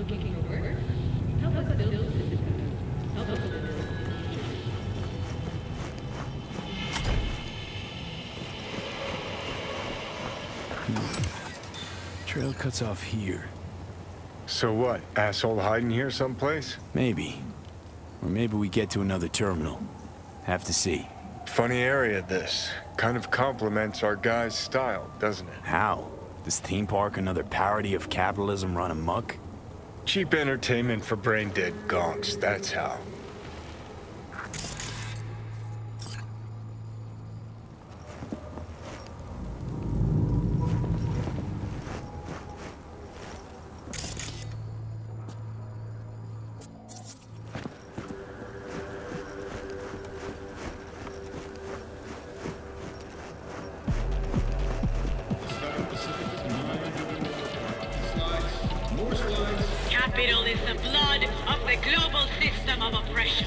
Looking for work? Help us build the system. Help us build it. Trail cuts off here. So what? Asshole hiding here someplace? Maybe. Or maybe we get to another terminal. Have to see. Funny area, this. Kind of complements our guy's style, doesn't it? How? This theme park another parody of capitalism run amok? Cheap entertainment for brain-dead gonks, that's how. Capital is the blood of the global system of oppression.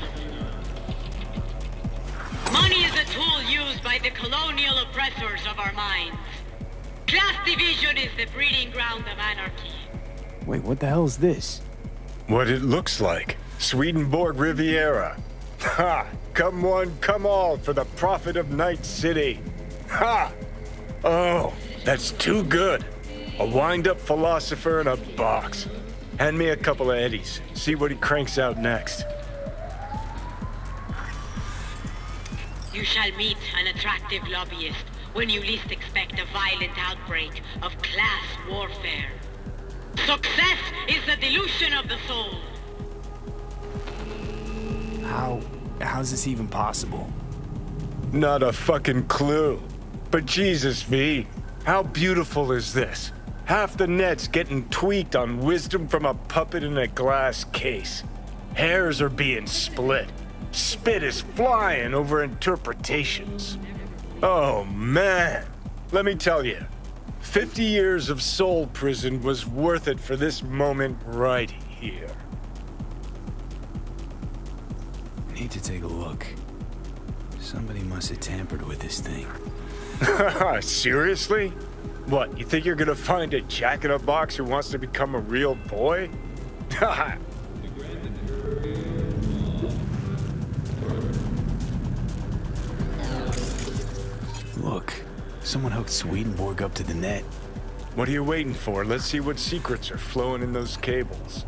Money is a tool used by the colonial oppressors of our minds. Class division is the breeding ground of anarchy. Wait, what the hell is this? What it looks like. Swedenborg Riviera. Ha! Come one, come all for the profit of Night City. Ha! Oh, that's too good. A wind-up philosopher in a box. Hand me a couple of eddies. See what he cranks out next. You shall meet an attractive lobbyist when you least expect a violent outbreak of class warfare. Success is the delusion of the soul. How's this even possible? Not a fucking clue. But Jesus, V, how beautiful is this? Half the net's getting tweaked on wisdom from a puppet in a glass case. Hairs are being split. Spit is flying over interpretations. Oh, man. Let me tell you, 50 years of soul prison was worth it for this moment right here. Need to take a look. Somebody must have tampered with this thing. Seriously? What, you think you're gonna find a jack-in-a-box who wants to become a real boy? Look, someone hooked Swedenborg up to the net. What are you waiting for? Let's see what secrets are flowing in those cables.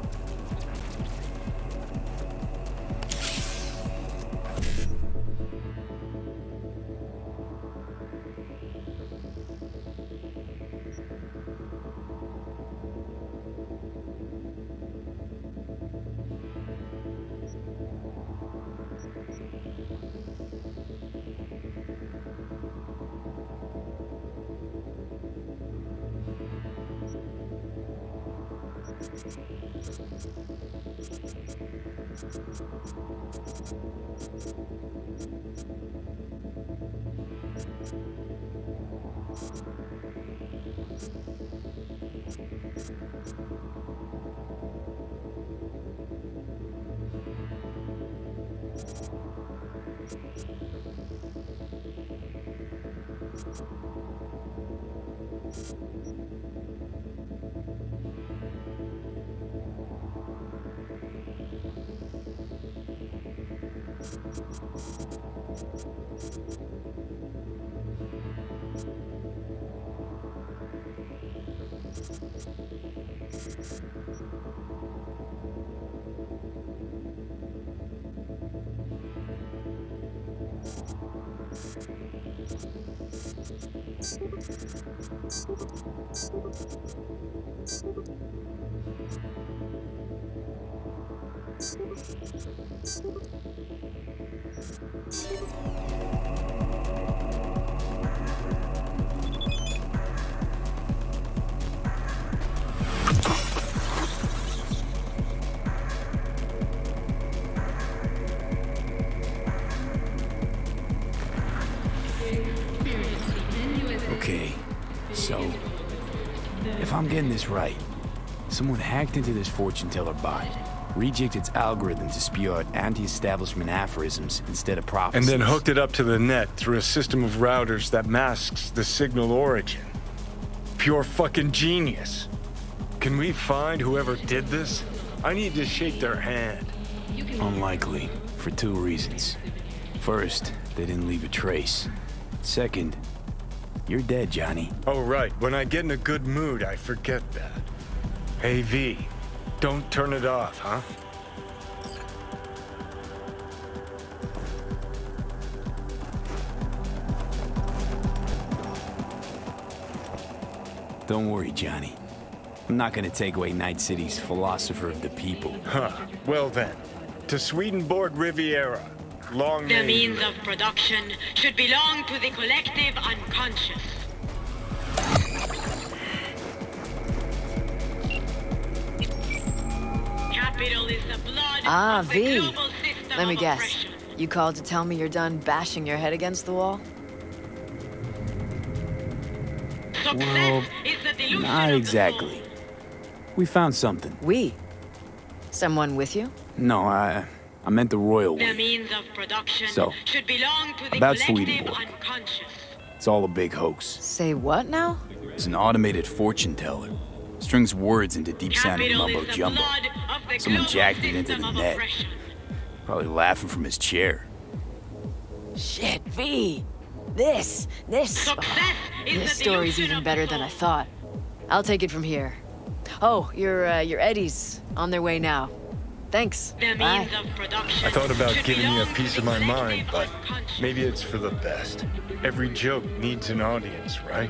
Okay, so if I'm getting this right, someone hacked into this fortune teller bot, rejigged its algorithm to spew out anti-establishment aphorisms instead of prophecies. And then hooked it up to the net through a system of routers that masks the signal origin. Pure fucking genius. Can we find whoever did this? I need to shake their hand. Unlikely, for two reasons. First, they didn't leave a trace. Second, you're dead, Johnny. Oh, right. When I get in a good mood, I forget that. Hey, V, don't turn it off, huh? Don't worry, Johnny. I'm not gonna take away Night City's philosopher of the people. Huh. Well then, to Swedenborg Riviera. Long The name. means of production should belong to the collective unconscious. Capital is the blood of the V. global system Let me of guess. oppression. You called to tell me you're done bashing your head against the wall? Success Well, is the delusion not of the exactly. soul. We found something. We? Someone with you? No, I meant the royal The way. means of production So, should belong to the about collective Swedenborg. unconscious. It's all a big hoax. Say what now? It's an automated fortune teller. Strings words into deep-sounding Capital is mumbo the jumbo. blood of the Someone global jacked it into system the of net. oppression. Probably laughing from his chair. Shit, V! This! Success is This the story's delusion even of better the than I soul. thought. I'll take it from here. Oh, your Eddies. On their way now. Thanks. The Bye. means of production I thought about should giving you a belong piece to of the my mind, collective but unconscious. maybe it's for the best. Every joke needs an audience, right?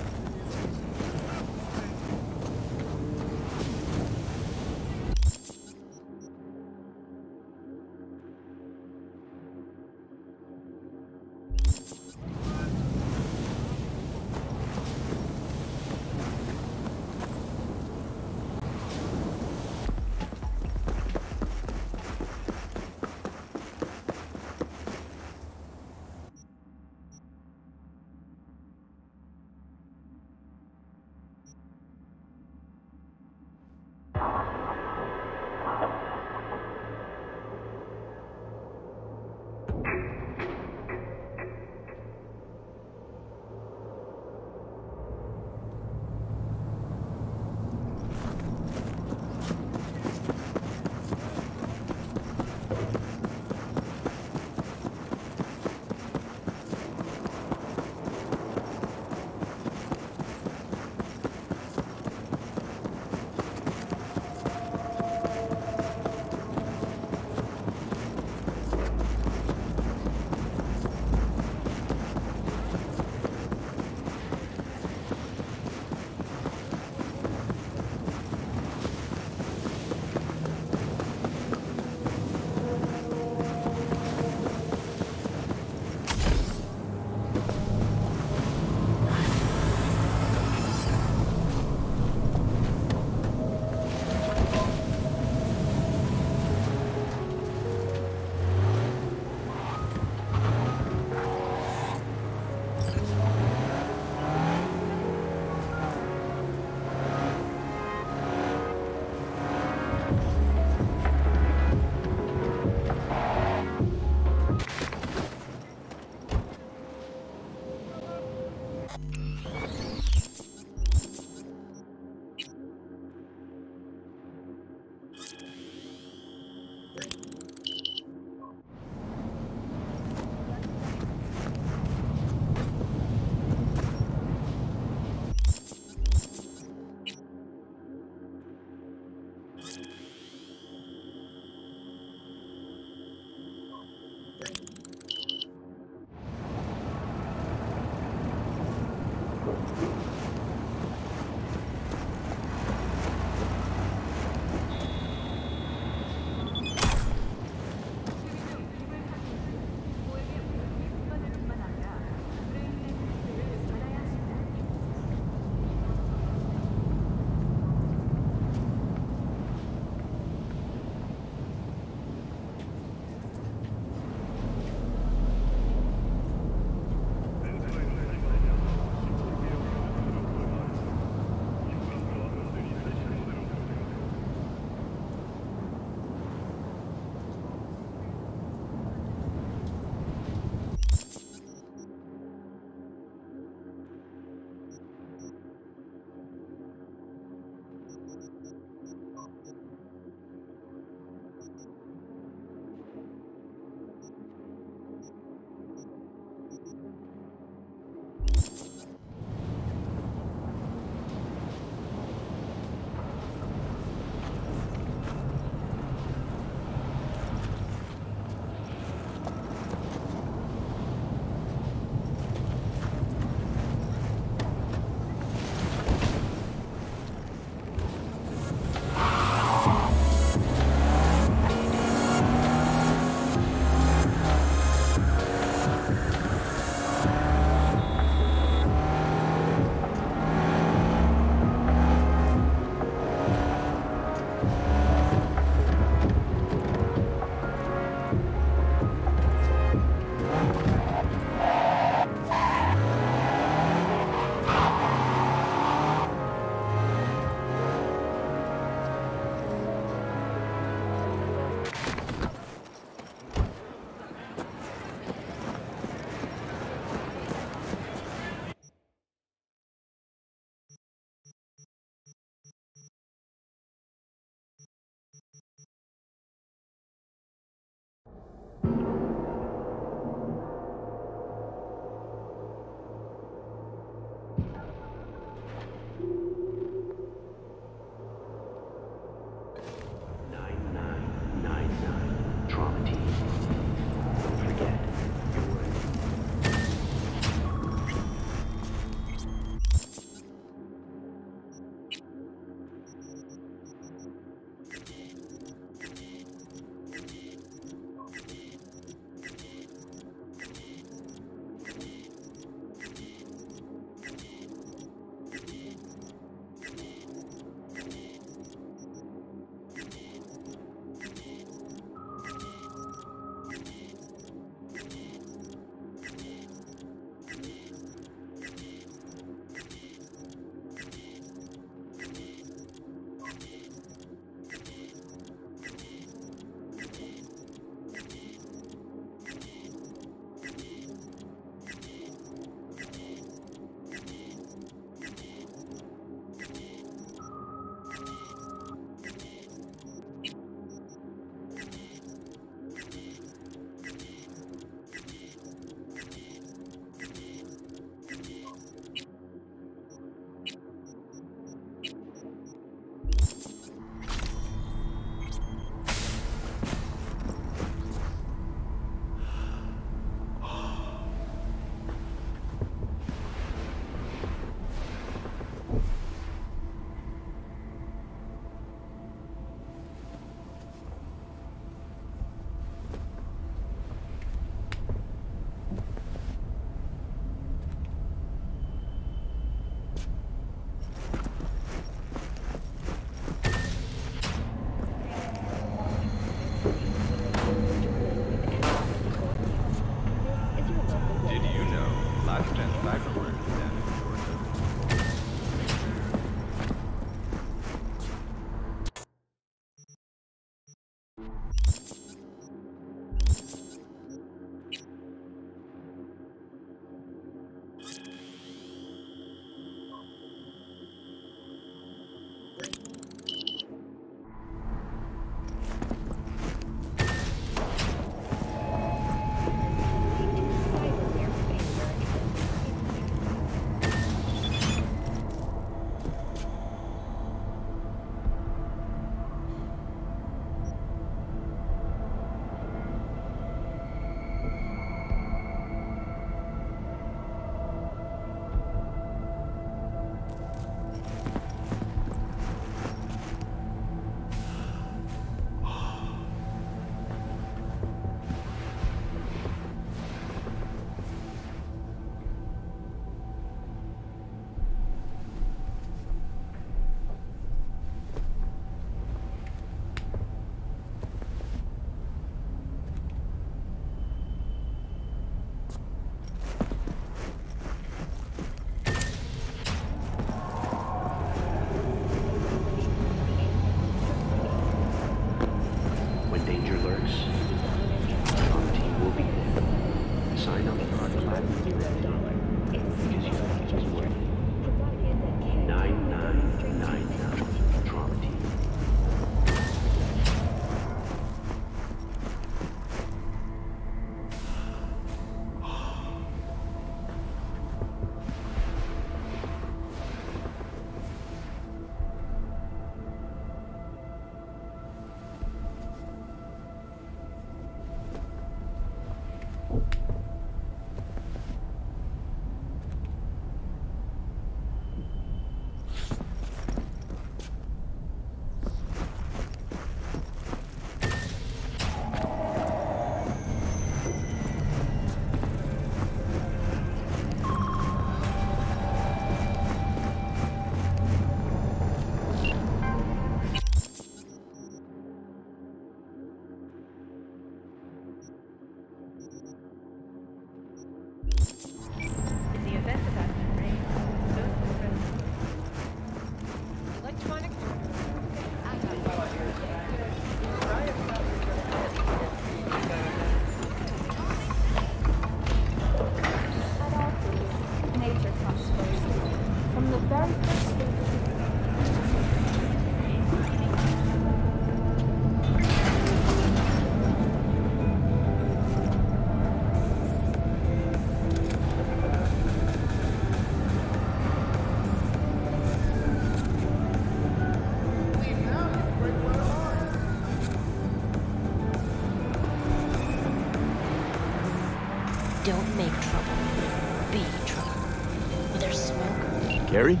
Don't make trouble. Be trouble. When there's smoke. Gary?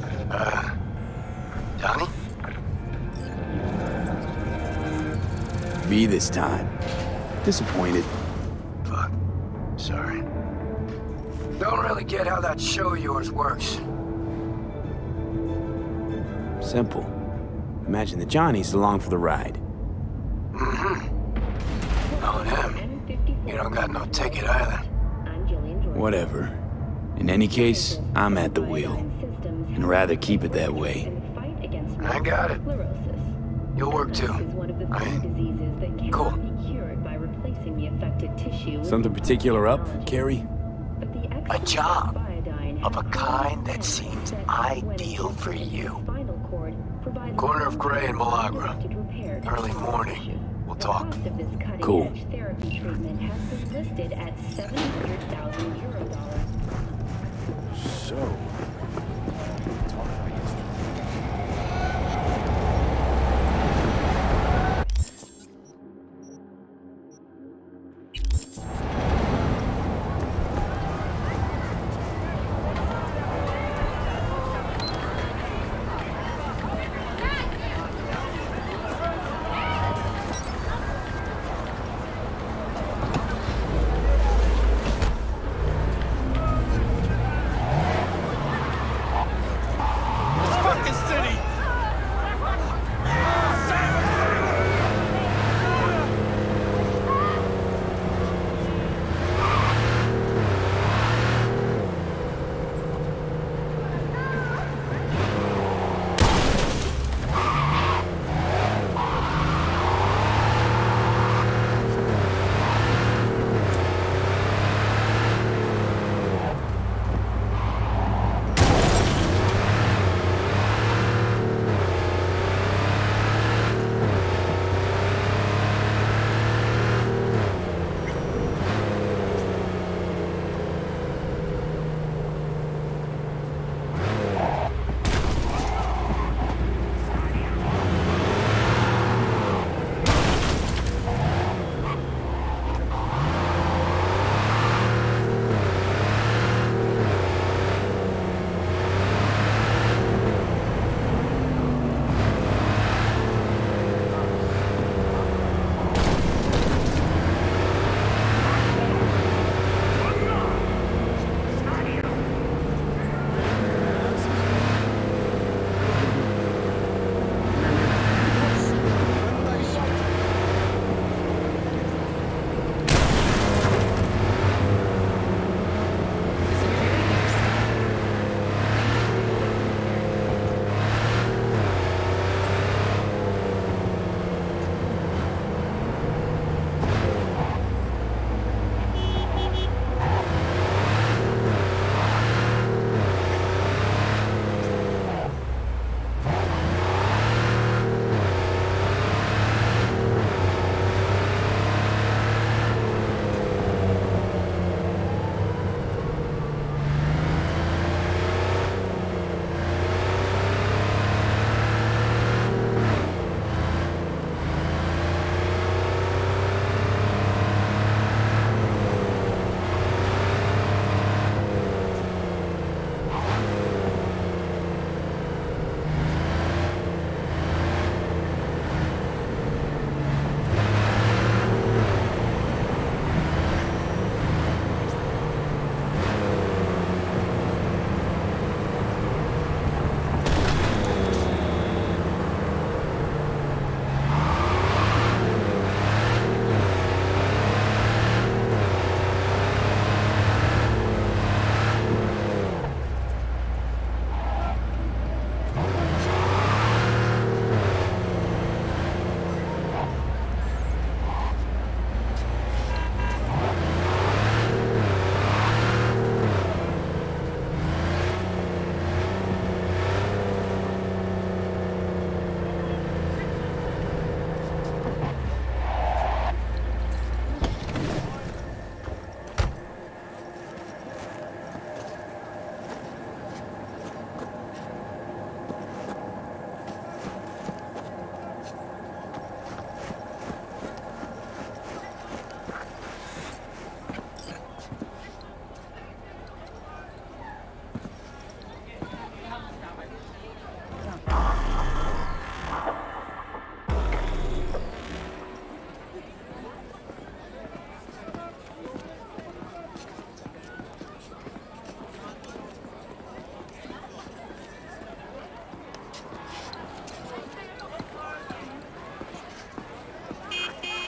Johnny? V this time. Disappointed. Fuck. Sorry. Don't really get how that show of yours works. Simple. Imagine the Johnny's along for the ride. Knowing him, you don't got no ticket either. Whatever. In any case, I'm at the wheel. And rather keep it that way. I got it. You'll work too. Cool. Something particular up, Carrie? A job. Of a kind that seems ideal for you. Corner of Gray and Malagra. Early morning. We'll talk. Cool. So...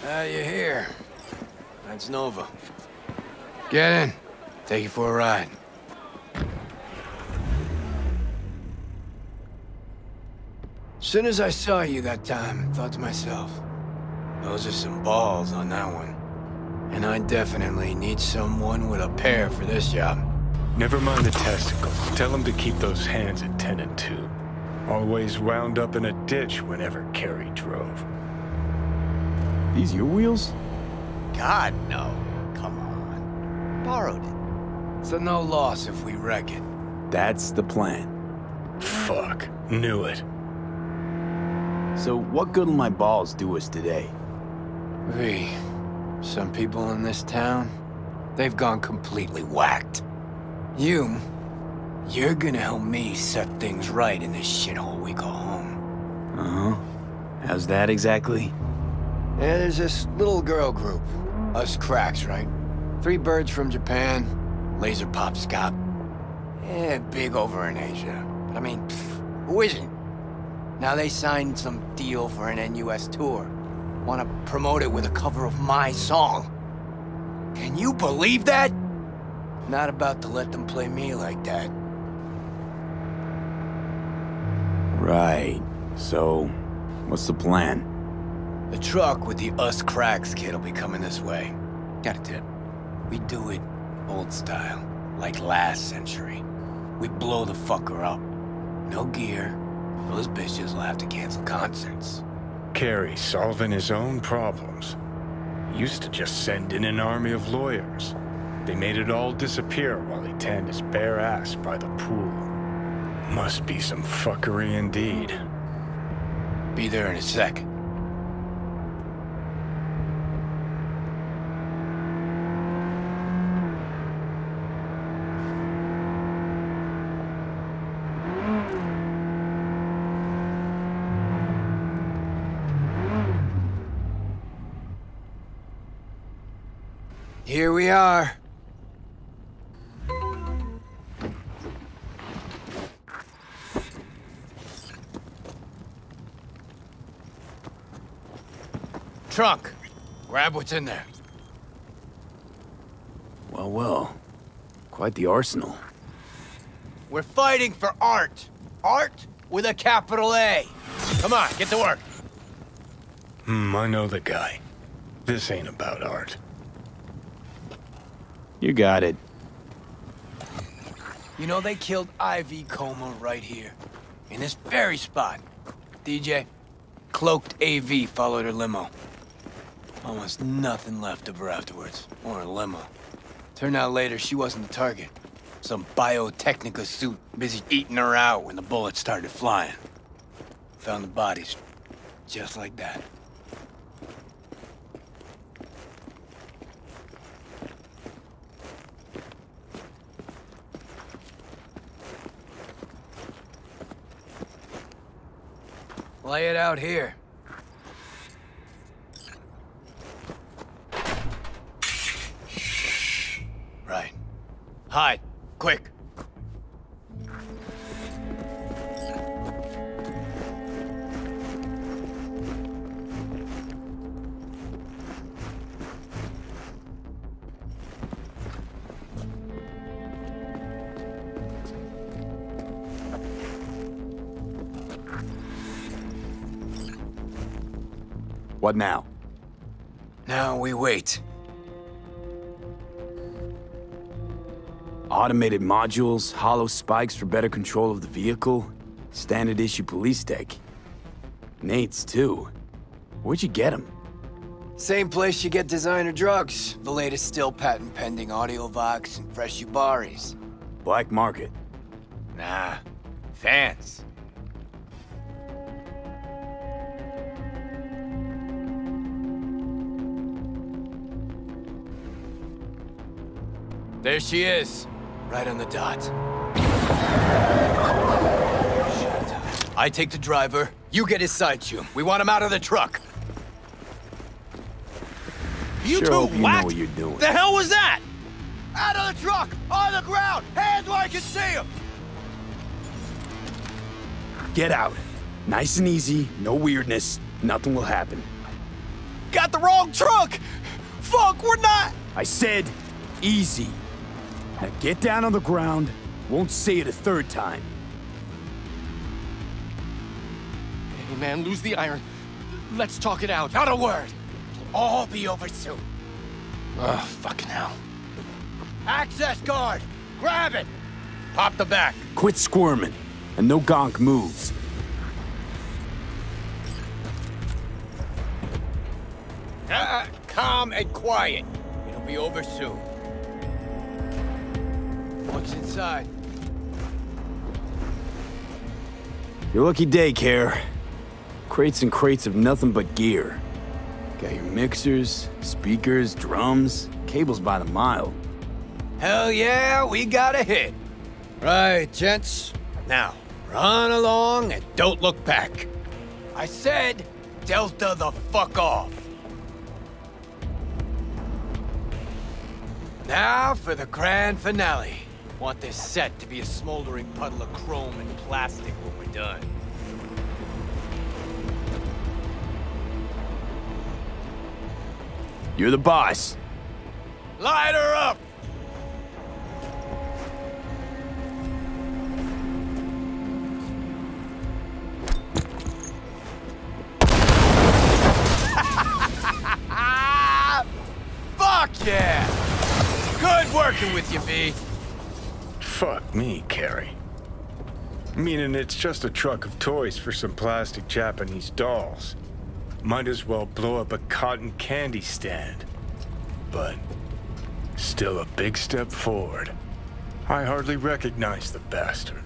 You're here. That's Nova. Get in. Take you for a ride. Soon as I saw you that time, I thought to myself, those are some balls on that one. And I definitely need someone with a pair for this job. Never mind the testicles. Tell him to keep those hands at 10 and 2. Always wound up in a ditch whenever Carrie drove. These your wheels? God, no. Come on. Borrowed it. So no loss if we wreck it. That's the plan. Fuck. Knew it. So what good will my balls do us today? V, some people in this town, they've gone completely whacked. You're gonna help me set things right in this shithole we call home. Uh-huh. How's that exactly? Yeah, there's this little girl group. Us cracks, right? 3 birds from Japan, laser pop scop. Yeah, big over in Asia. But I mean, who isn't? Now they signed some deal for an NUS tour. Want to promote it with a cover of my song. Can you believe that? Not about to let them play me like that. Right. So, what's the plan? The truck with the Us Cracks kid will be coming this way. Got a tip. We do it old style, like last century. We blow the fucker up. No gear. Those bitches will have to cancel concerts. Carrie solving his own problems. Used to just send in an army of lawyers. They made it all disappear while he tanned his bare ass by the pool. Must be some fuckery indeed. Be there in a sec. Here we are. Trunk. Grab what's in there. Well, well. Quite the arsenal. We're fighting for art. Art with a capital A. Come on, get to work. I know the guy. This ain't about art. You got it. You know, they killed Ivy Coma right here. In this very spot. DJ, cloaked AV followed her limo. Almost nothing left of her afterwards. Or her limo. Turned out later she wasn't the target. Some Biotechnica suit busy eating her out when the bullets started flying. Found the bodies. Just like that. Lay it out here. Right. Hide. Quick. What now? Now we wait. Automated modules, hollow spikes for better control of the vehicle, standard issue police tech. Nate's too. Where'd you get them? Same place you get designer drugs. The latest still patent pending Audiovox and Fresh Ubaris. Black market. Nah. Fans. There she is. Right on the dot. Shit. I take the driver. You get his side tune. We want him out of the truck. You sure two hope you know whacked? what you're doing. The hell was that? Out of the truck! On the ground! Hands where I can see him! Get out. Nice and easy, no weirdness, nothing will happen. got the wrong truck! Fuck, we're not... I said, easy. Now get down on the ground. Won't say it a third time. Hey, man, lose the iron. Let's talk it out. Not a word. It'll all be over soon. Oh, fucking hell. Access guard! Grab it! Pop the back. Quit squirming, and no gonk moves. Calm and quiet. It'll be over soon. What's inside? Your lucky day, Care. Crates and crates of nothing but gear. Got your mixers, speakers, drums, cables by the mile. Hell yeah, we got a hit. Right, gents. Now, run along and don't look back. I said, Delta the fuck off. Now for the grand finale. Want this set to be a smoldering puddle of chrome and plastic when we're done. You're the boss. Light her up! Fuck yeah! Good working with you, V. Fuck me, Carrie. Meaning it's just a truck of toys for some plastic Japanese dolls. Might as well blow up a cotton candy stand. But still a big step forward. I hardly recognize the bastard.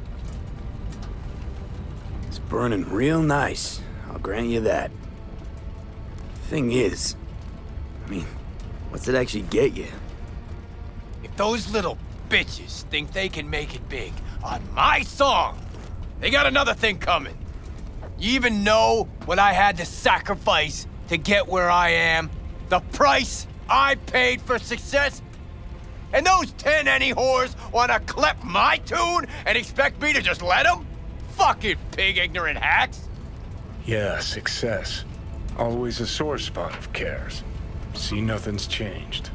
It's burning real nice. I'll grant you that. Thing is, I mean, what's it actually get you? If those little bitches think they can make it big on my song, they got another thing coming. You even know what I had to sacrifice to get where I am? The price I paid for success? And those 10 any whores wanna clep my tune and expect me to just let them? Fucking pig ignorant hacks! Yeah, success. Always a sore spot of Cares. See, nothing's changed.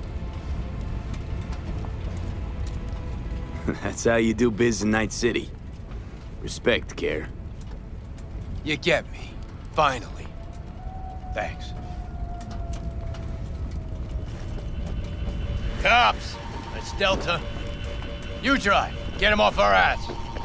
That's how you do biz in Night City. Respect, Care. You get me. Finally. Thanks. Cops! That's Delta. You drive. Get him off our ass.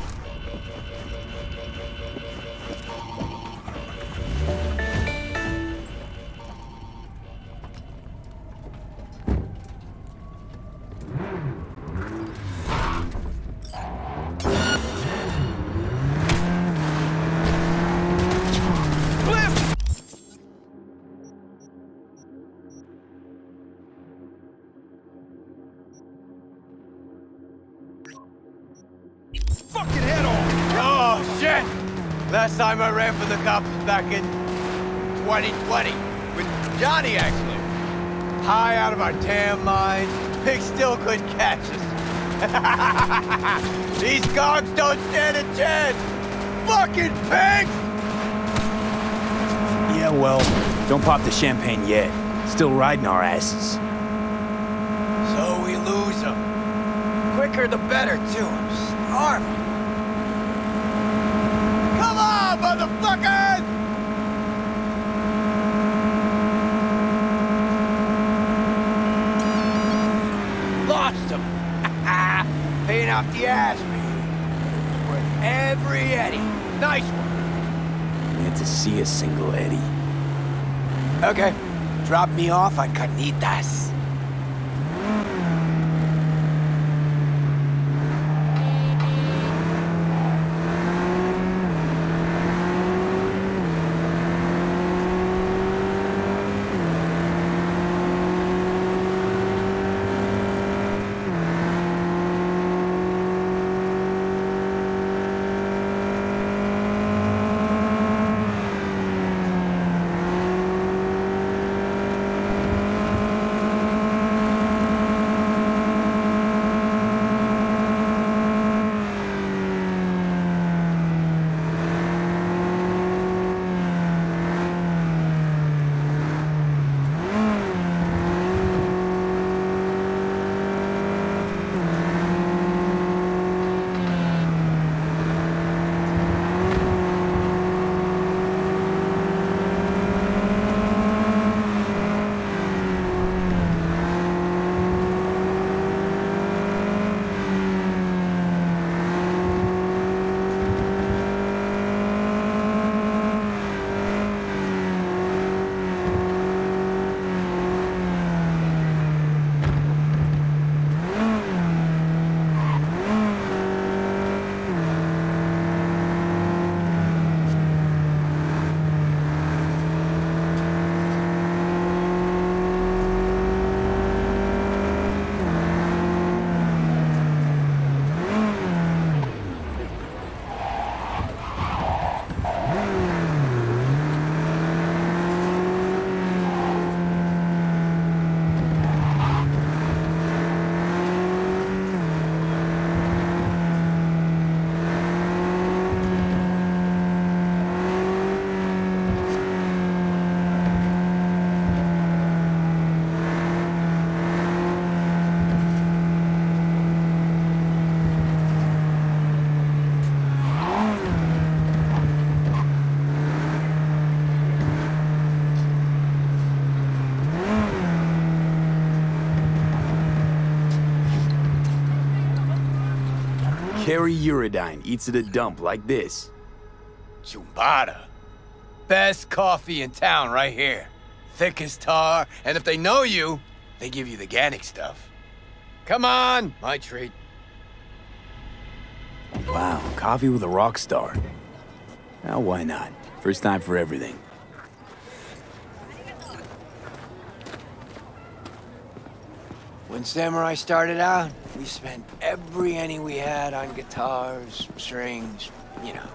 Fucking head on! Oh, shit! Last time I ran for the cops was back in 2020. With Johnny, actually. High out of our damn minds. Pigs still couldn't catch us. These cogs don't stand a chance! Fucking pigs! Yeah, well, don't pop the champagne yet. Still riding our asses. So we lose them. Quicker the better, too. I'm starving. Come on, motherfuckers! Lost him. Paying out the ass for you. It was worth every Eddie. Nice one. Meant to see a single Eddie. Okay. Drop me off on Carnitas. Carry Uridine eats at a dump like this. Chumbada. Best coffee in town right here. Thick as tar, and if they know you, they give you the organic stuff. Come on, my treat. Wow, coffee with a rock star. Well, why not? First time for everything. When Samurai started out, we spent every penny we had on guitars, strings, you know.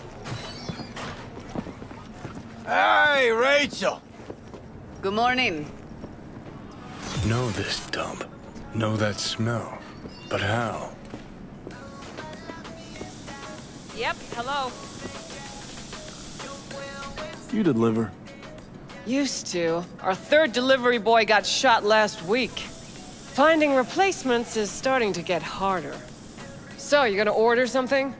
Hey, Rachel! Good morning. Know this dump. Know that smell. But how? Yep, hello. You deliver. Used to. Our third delivery boy got shot last week. Finding replacements is starting to get harder. So, you gonna order something?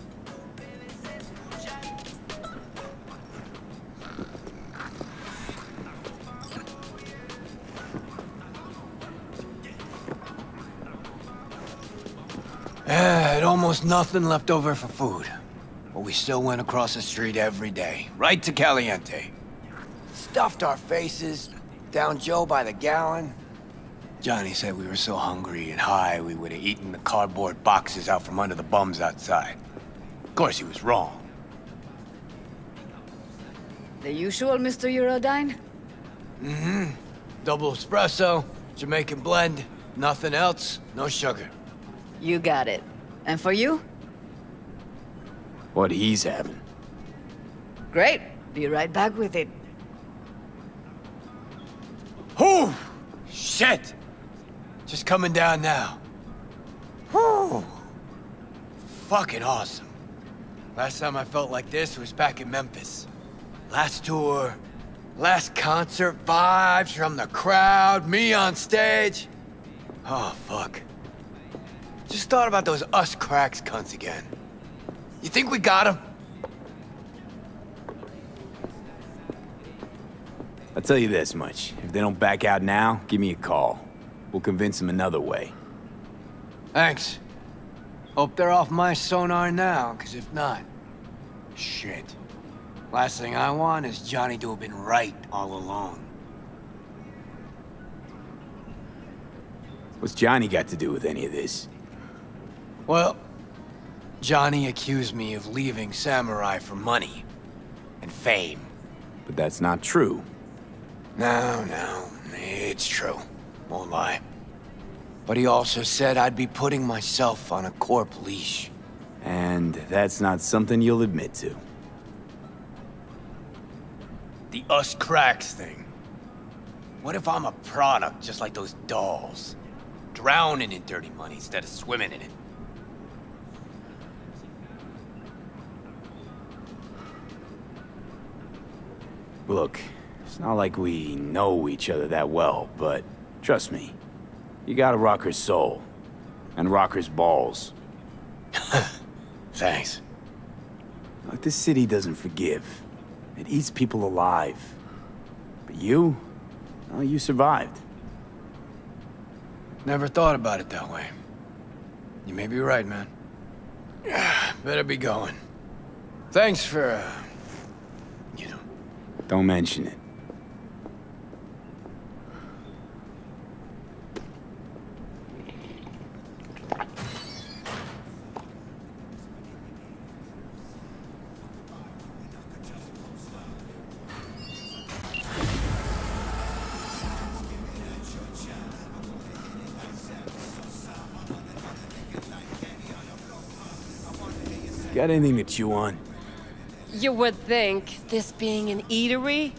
Had almost nothing left over for food. But we still went across the street every day, right to Caliente. Stuffed our faces, down Joe by the gallon. Johnny said we were so hungry and high we would have eaten the cardboard boxes out from under the bums outside. Of course, he was wrong. The usual, Mr. Uridine? Mm-hmm. Double espresso, Jamaican blend, nothing else, no sugar. You got it. And for you? What he's having. Great. Be right back with it. Whew! Shit! Just coming down now. Whew! Fucking awesome. Last time I felt like this was back in Memphis. Last tour, last concert, vibes from the crowd, me on stage. Oh, fuck. Just thought about those us cracks cunts again. You think we got them? I'll tell you this much. If they don't back out now, give me a call. We'll convince them another way. Thanks. Hope they're off my sonar now, because if not... shit. Last thing I want is Johnny to have been right all along. What's Johnny got to do with any of this? Well, Johnny accused me of leaving Samurai for money and fame. But that's not true. No, it's true. Won't lie. But he also said I'd be putting myself on a corp leash. And that's not something you'll admit to. The us cracks thing. What if I'm a product just like those dolls? Drowning in dirty money instead of swimming in it. Look, it's not like we know each other that well, but trust me, you got a rocker's soul. And rocker's balls. Thanks. Look, this city doesn't forgive. It eats people alive. But you? Well, you survived. Never thought about it that way. You may be right, man. Better be going. Thanks for, you know. Don't mention it. Got anything to chew on? You would think, this being an eatery,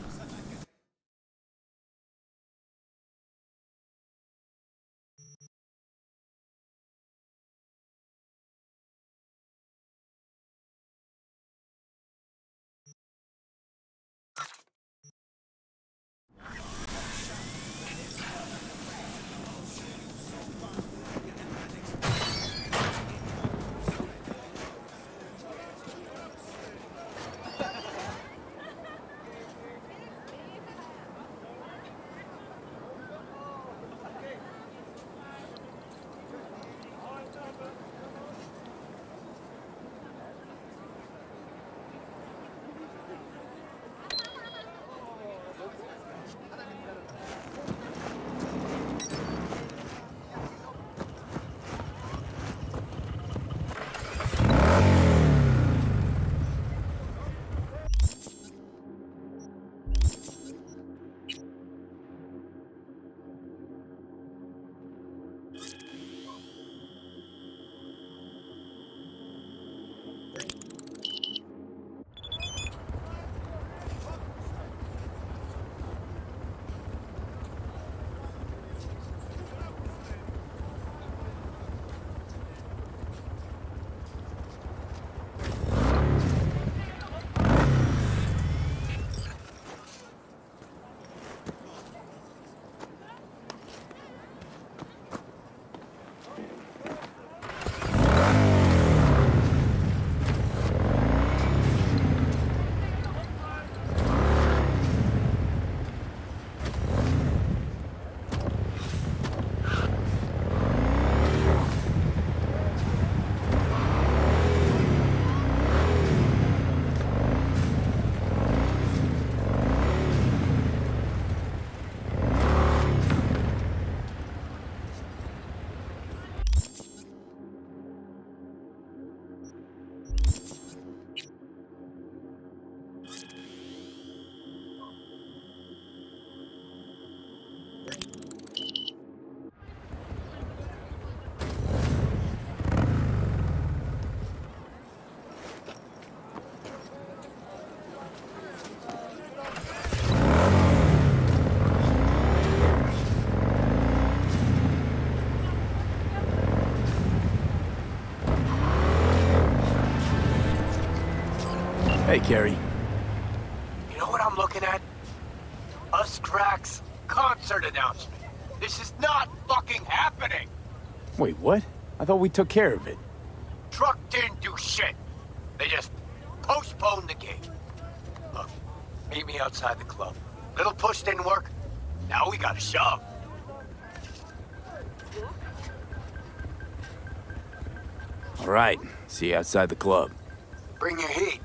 Hey, Kerry. You know what I'm looking at? Us Cracks concert announcement. This is not fucking happening. Wait, what? I thought we took care of it. Truck didn't do shit. They just postponed the gig. Look, meet me outside the club. Little push didn't work. Now we gotta shove. All right, see you outside the club. Bring your heat.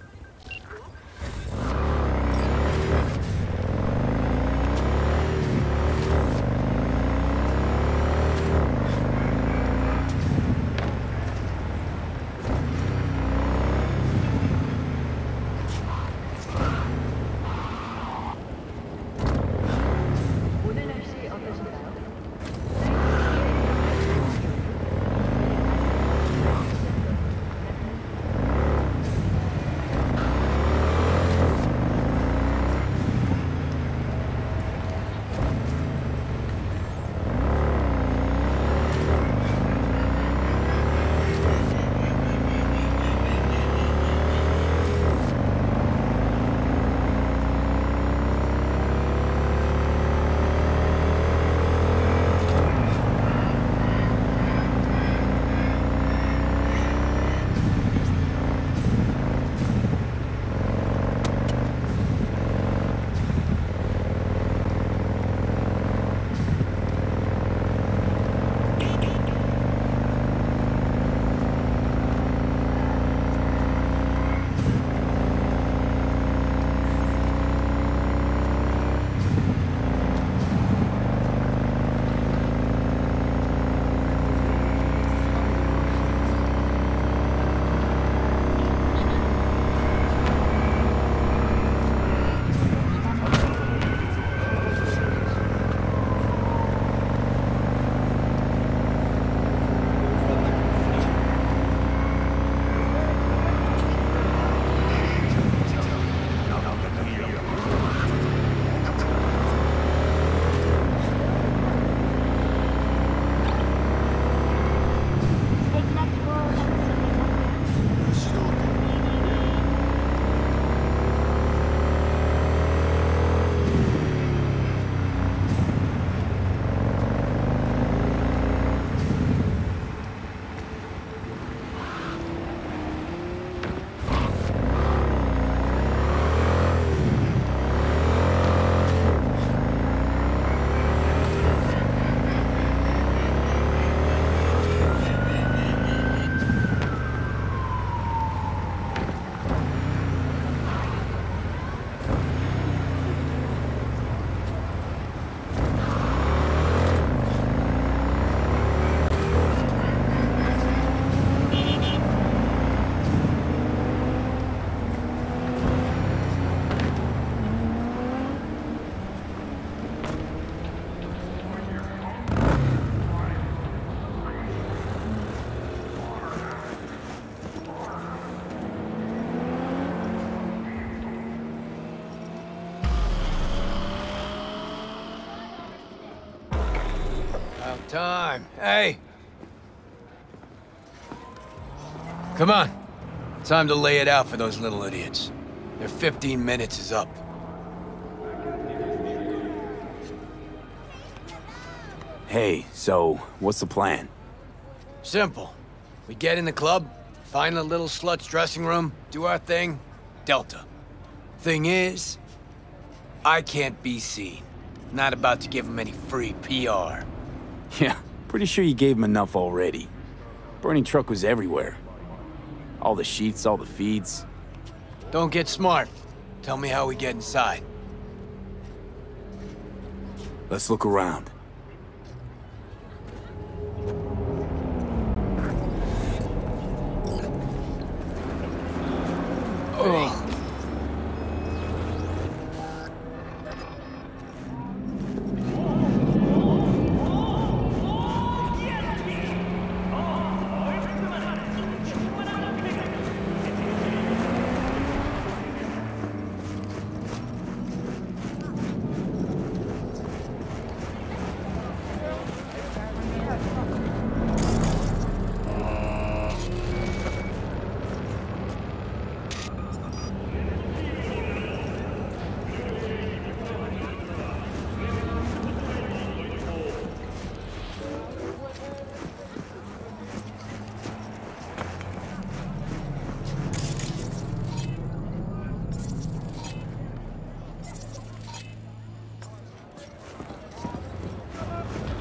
Time. Hey! Come on. Time to lay it out for those little idiots. Their 15 minutes is up. Hey, so, what's the plan? Simple. We get in the club, find a little slut's dressing room, do our thing, Delta. Thing is, I can't be seen. Not about to give them any free PR. Yeah, pretty sure you gave him enough already. Burning truck was everywhere. All the sheets, all the feeds. Don't get smart. Tell me how we get inside. Let's look around. Ugh.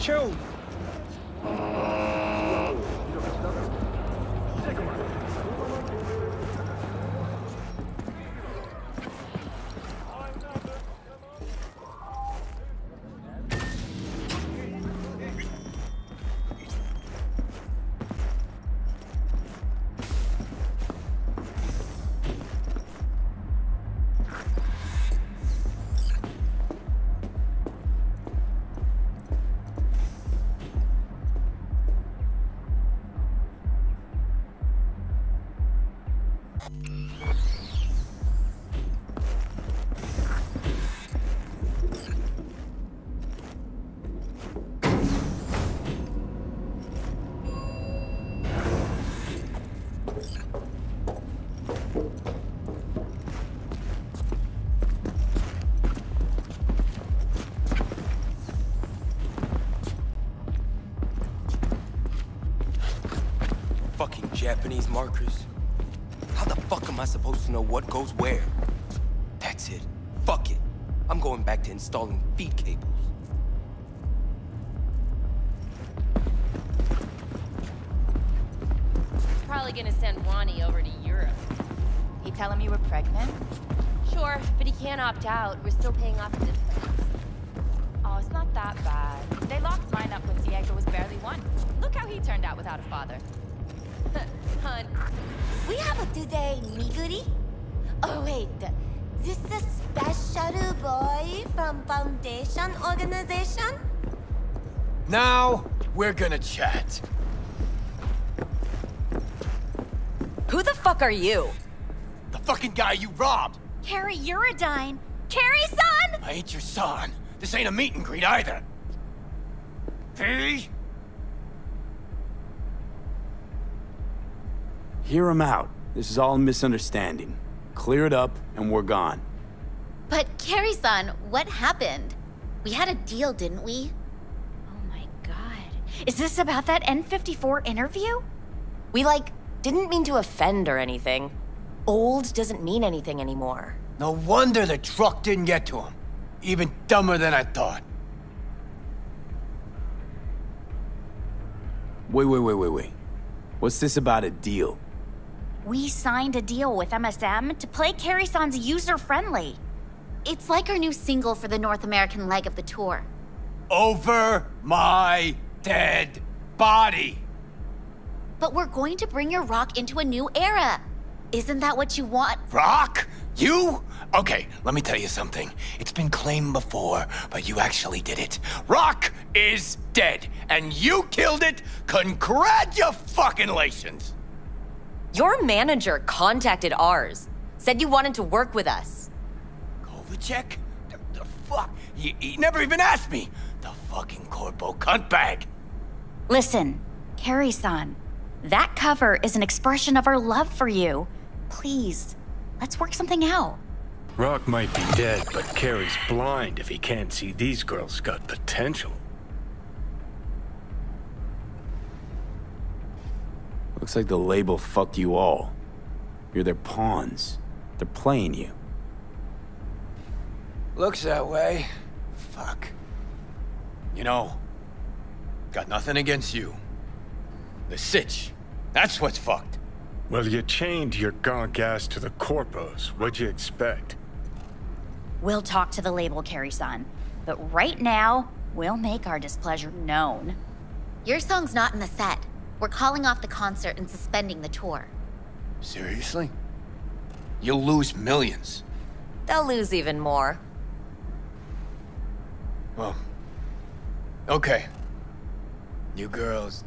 chill. Fucking Japanese markers. How the fuck am I supposed to know what goes where? That's it. Fuck it. I'm going back to installing feed cables. Probably gonna send Ronnie over to Europe. He tell him you were pregnant? Sure, but he can't opt out. We're still paying off the discounts. Oh, it's not that bad. They locked mine up when Diego was barely one. Look how he turned out without a father. Hun. We have a today, Miguri? Oh wait, this a special boy from Foundation Organization? Now, we're gonna chat. Who the fuck are you? The fucking guy you robbed! Carrie Uridine! Carrie-san! I ain't your son. This ain't a meet and greet either. V? Hear him out. This is all a misunderstanding. Clear it up, and we're gone. But Carrie-san, what happened? We had a deal, didn't we? Oh my god. Is this about that N54 interview? We, didn't mean to offend or anything. Old doesn't mean anything anymore. No wonder the truck didn't get to him. Even dumber than I thought. Wait. What's this about a deal? We signed a deal with MSM to play Carrie-san's user-friendly. It's like our new single for the North American leg of the tour. Over my dead body. But we're going to bring your rock into a new era. Isn't that what you want? Rock? You? Okay, let me tell you something. It's been claimed before, but you actually did it. Rock is dead, and you killed it. Congratulations! Your manager contacted ours. Said you wanted to work with us. Kovacic? The fuck? He never even asked me. The fucking corpo cuntbag. Listen, Carrie-san. That cover is an expression of our love for you. Please, let's work something out. Rock might be dead, but Carrie's blind if he can't see these girls got potential. Looks like the label fucked you all. You're their pawns. They're playing you. Looks that way. Fuck. You know, got nothing against you. The sitch. That's what's fucked. Well, you chained your gonk ass to the corpos. What'd you expect? We'll talk to the label, Carrie-san. But right now, we'll make our displeasure known. Your song's not in the set. We're calling off the concert and suspending the tour. Seriously? You'll lose millions. They'll lose even more. Well, okay. You girls...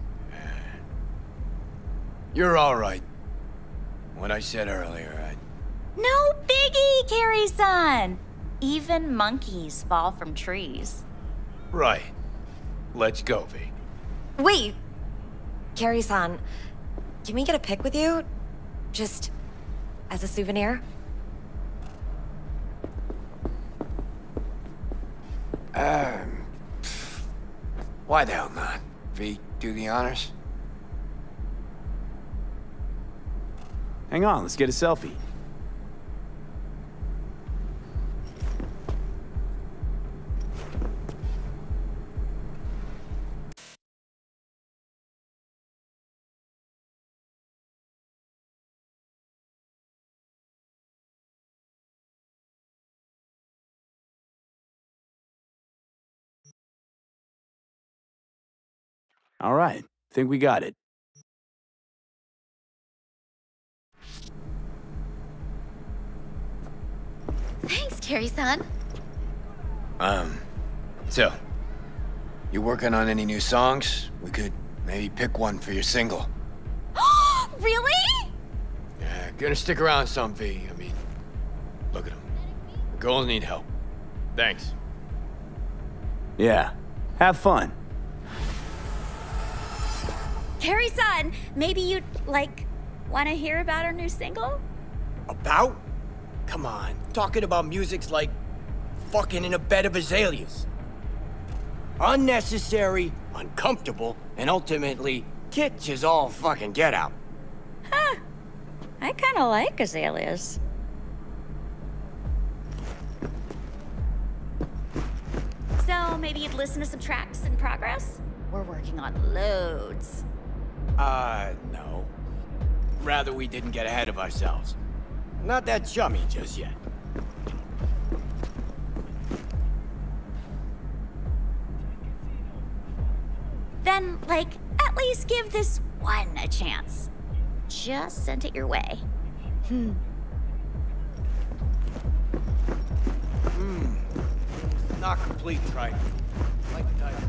You're all right. What I said earlier, No biggie, Carrie-san! Even monkeys fall from trees. Right. Let's go, V. Wait! Carrie-san, can we get a pic with you? Just as a souvenir? Why the hell not? V, do the honors? Hang on, let's get a selfie. All right, think we got it. Thanks, Carrie-san. So, you working on any new songs? We could maybe pick one for your single. Really? Yeah, gonna stick around some, V. I mean, look at them. The girls need help. Thanks. Yeah, have fun. Carrie-san, maybe you'd, like, want to hear about our new single? About? Come on, talking about music's like fucking in a bed of azaleas. Unnecessary, uncomfortable, and ultimately, kitsch is all fucking get out. Huh. I kind of like azaleas. So maybe you'd listen to some tracks in progress? We're working on loads. No. Rather we didn't get ahead of ourselves. Not that chummy just yet. Then, like, at least give this one a chance. Just sent it your way. Not complete, Triton. Like the title.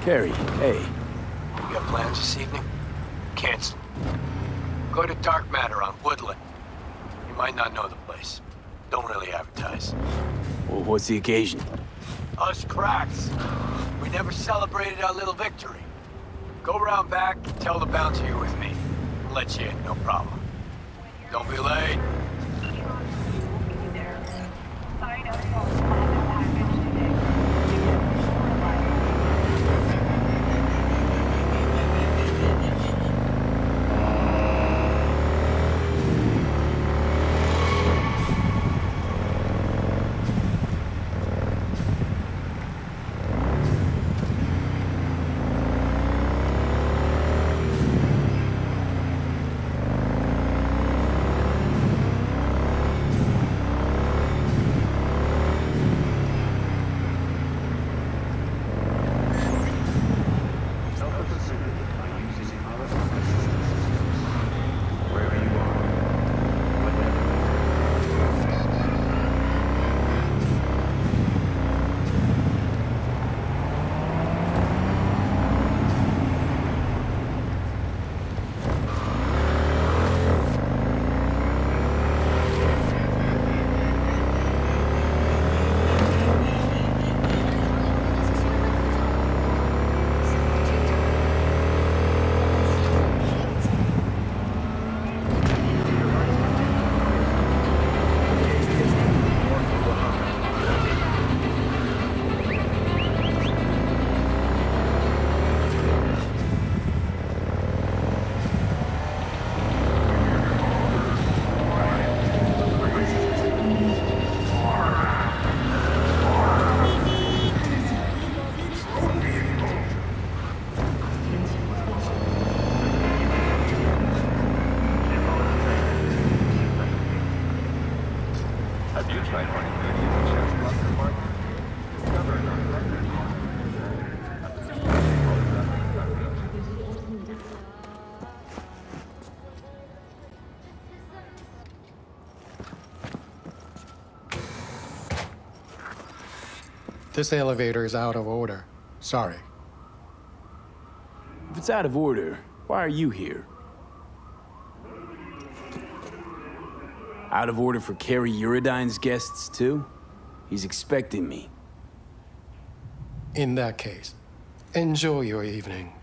Carrie, hey. You got plans this evening? Cancel. Go to Dark Matter on Woodland. You might not know the place. Don't really advertise. Well, what's the occasion? Us cracks. We never celebrated our little victory. Go round back, tell the bouncer you're with me. I'll let you in, no problem. Don't be late. This elevator is out of order. Sorry. If it's out of order, why are you here? Out of order for Carrie Eurodyne's guests, too? He's expecting me. In that case, enjoy your evening.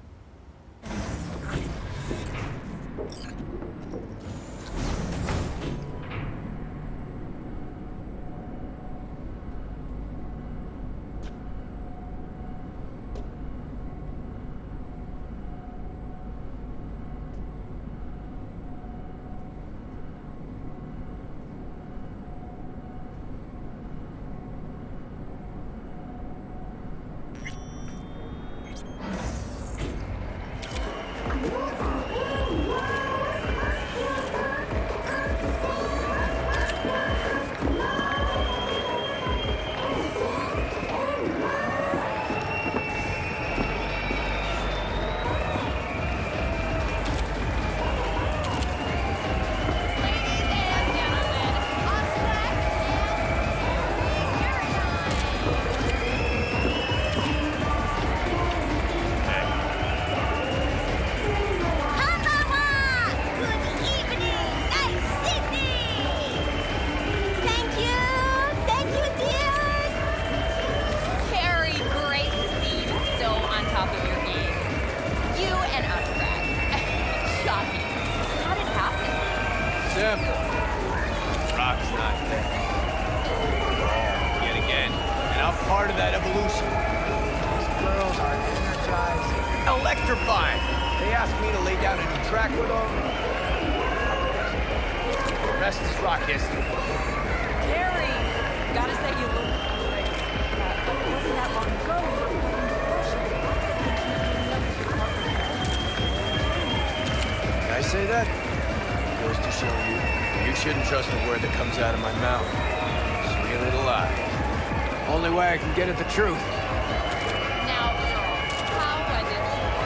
Get at the truth. Now, how was it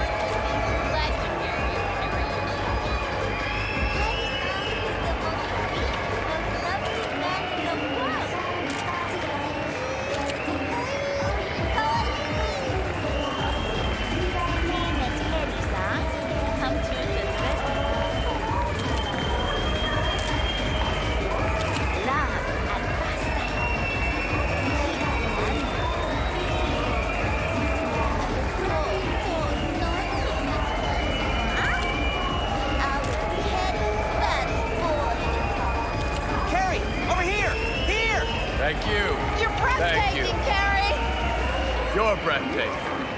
legendary Thank you. You're Thank you. breathtaking, Carrie! You're breathtaking.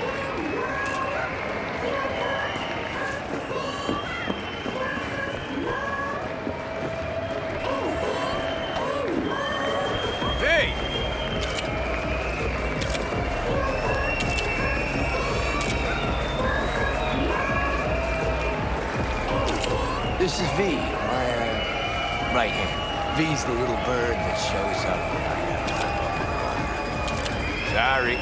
Hey! This is V, my right hand. V's the little bird that shows up when I Sorry.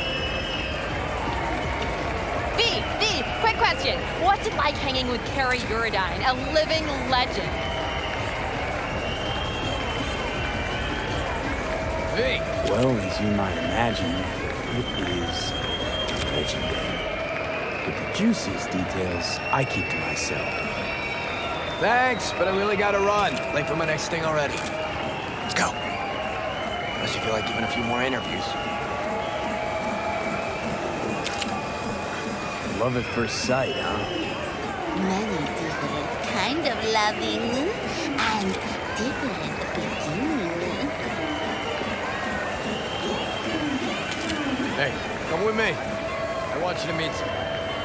V, quick question. What's it like hanging with Carrie Eurodyne, a living legend? V. Well, as you might imagine, it is legendary. But the juiciest details I keep to myself. Thanks, but I really gotta run. Late for my next thing already. Let's go. Unless you feel like giving a few more interviews. Love at first sight, huh? Many different kind of loving and different beginning. Hey, come with me. I want you to meet some.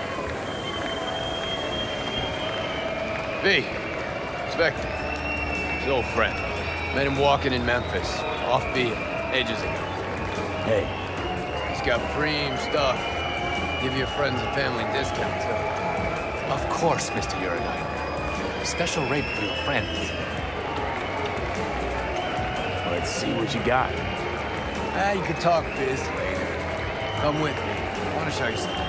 V. Spectre. His old friend. Met him walking in Memphis. Offbeat. Ages ago. Hey. He's got preem stuff. Give your friends and family discount, too. Of course, Mr. Eurodyne. Special rate for your friends. Let's see what you got. You can talk biz later. Come with me. I want to show you something.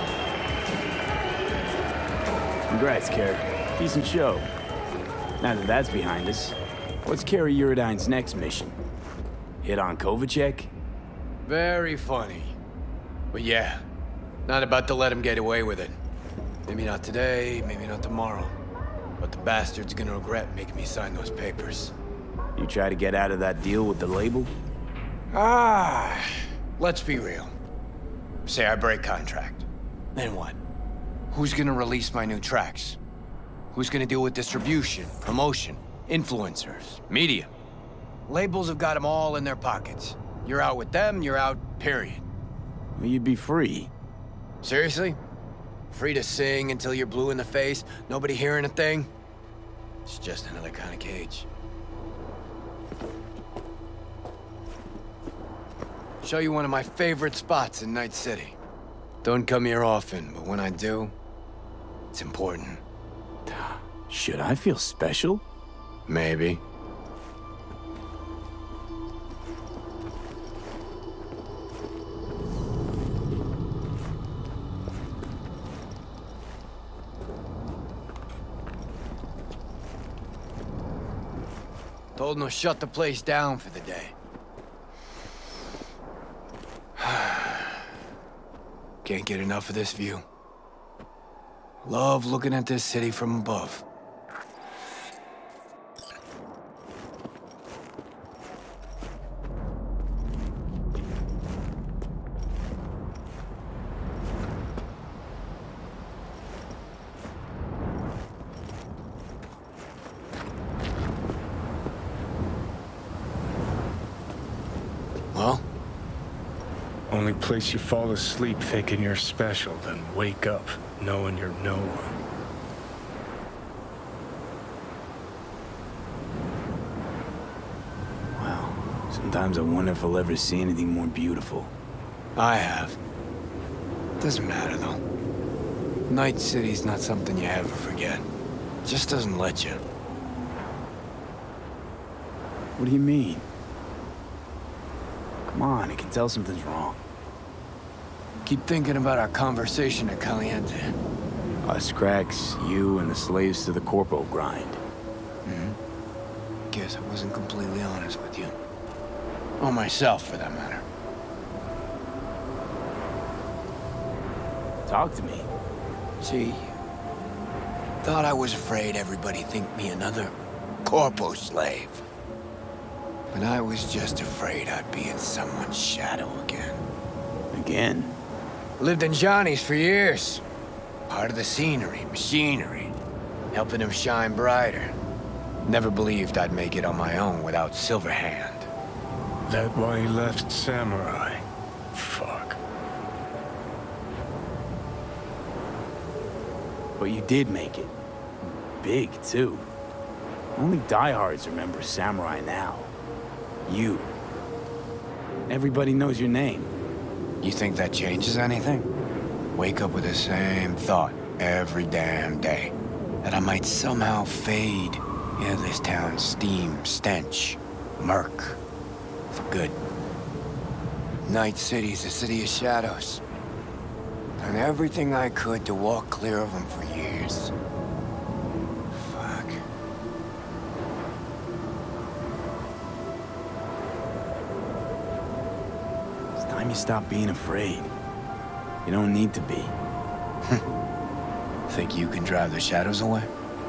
Congrats, Carrie. Decent show. Now that that's behind us, what's Carrie Eurodyne's next mission? Hit on Kovacek? Very funny. But yeah, not about to let him get away with it. Maybe not today, maybe not tomorrow. But the bastard's gonna regret making me sign those papers. You try to get out of that deal with the label? Let's be real. Say I break contract. Then what? Who's gonna release my new tracks? Who's gonna deal with distribution, promotion, influencers, media? Labels have got them all in their pockets. You're out with them, you're out, period. Well, you'd be free. Seriously? Free to sing until you're blue in the face, nobody hearing a thing? It's just another kind of cage. Show you one of my favorite spots in Night City. Don't come here often, but when I do, it's important. Should I feel special? Maybe. Told him to shut the place down for the day. Can't get enough of this view. Love looking at this city from above. Well? Only place you fall asleep thinking you're special, then wake up knowing you're no one. Wow. Sometimes I wonder if I'll ever see anything more beautiful. I have. Doesn't matter, though. Night City's not something you ever forget. It just doesn't let you. What do you mean? Come on, I can tell something's wrong. Keep thinking about our conversation at Caliente. Us cracks, you and the slaves to the corpo grind. Guess I wasn't completely honest with you. Or myself, for that matter. Talk to me. See, thought I was afraid everybody'd think me another corpo slave. But I was just afraid I'd be in someone's shadow again. Again? Lived in Johnny's for years. Part of the scenery, machinery. Helping him shine brighter. Never believed I'd make it on my own without Silverhand. That why he left Samurai? Fuck. But you did make it. Big, too. Only diehards remember Samurai now. You. Everybody knows your name. You think that changes anything? Wake up with the same thought every damn day. That I might somehow fade into this town's steam, stench, murk. For good. Night City's a city of shadows. Done everything I could to walk clear of them for years. Fuck. It's time you stop being afraid. You don't need to be. Think you can drive the shadows away?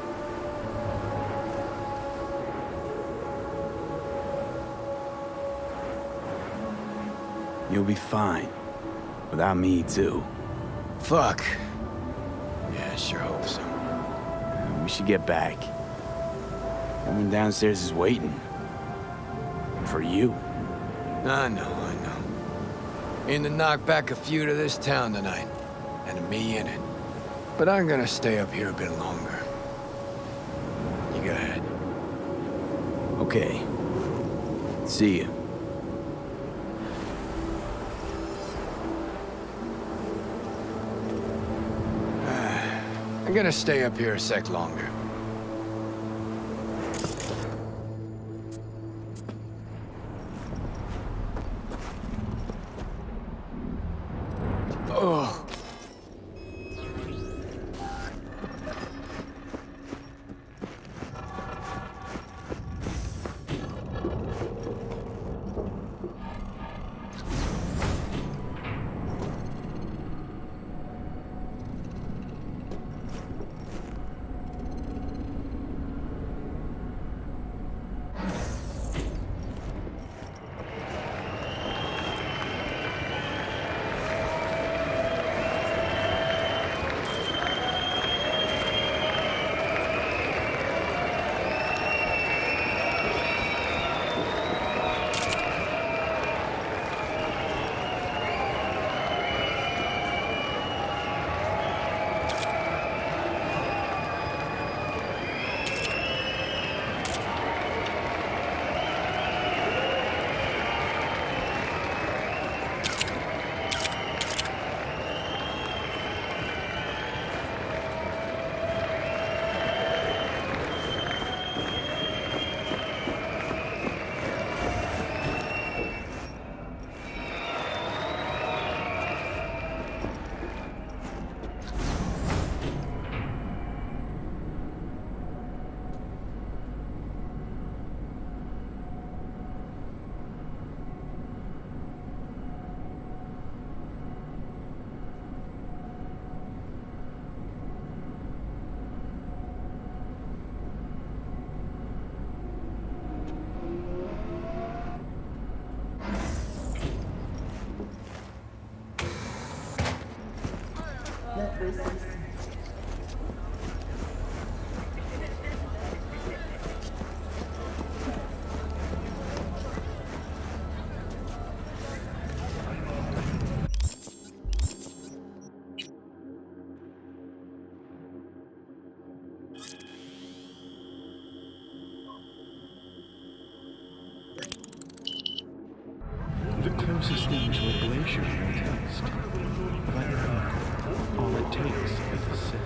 You'll be fine. Without me, too. Fuck. Yeah, I sure hope so. We should get back. Everyone downstairs is waiting. For you. I know. In to knock back a few to this town tonight. And me in it. But I'm gonna stay up here a bit longer. You go ahead. Okay. See you. I'm gonna stay up here a sec longer. Oh. The closest thing to a glacier in a taste of a miracle. All it takes is a sip.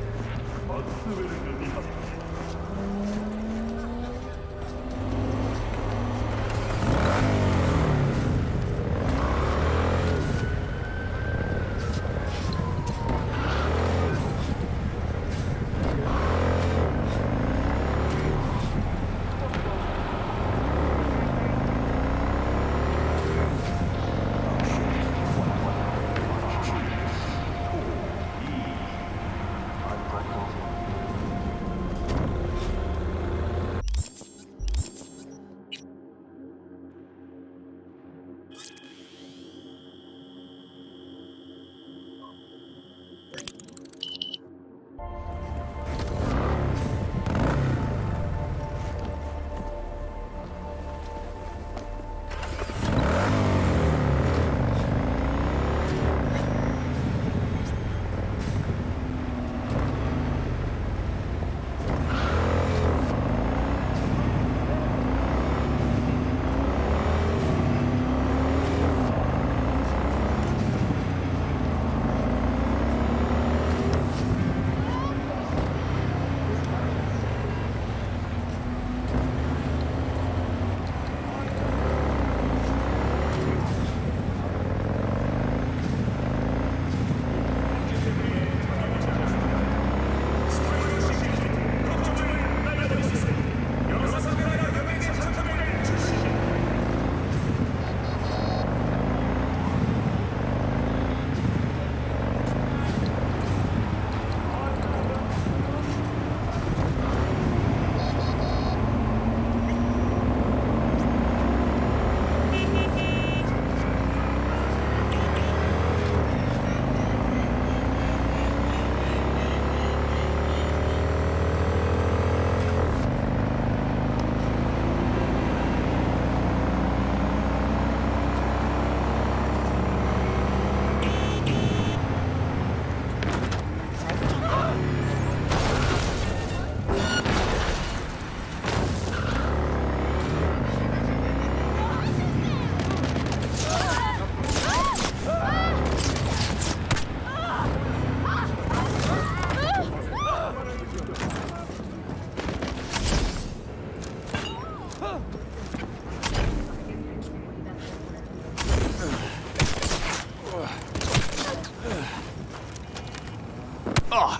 Ugh.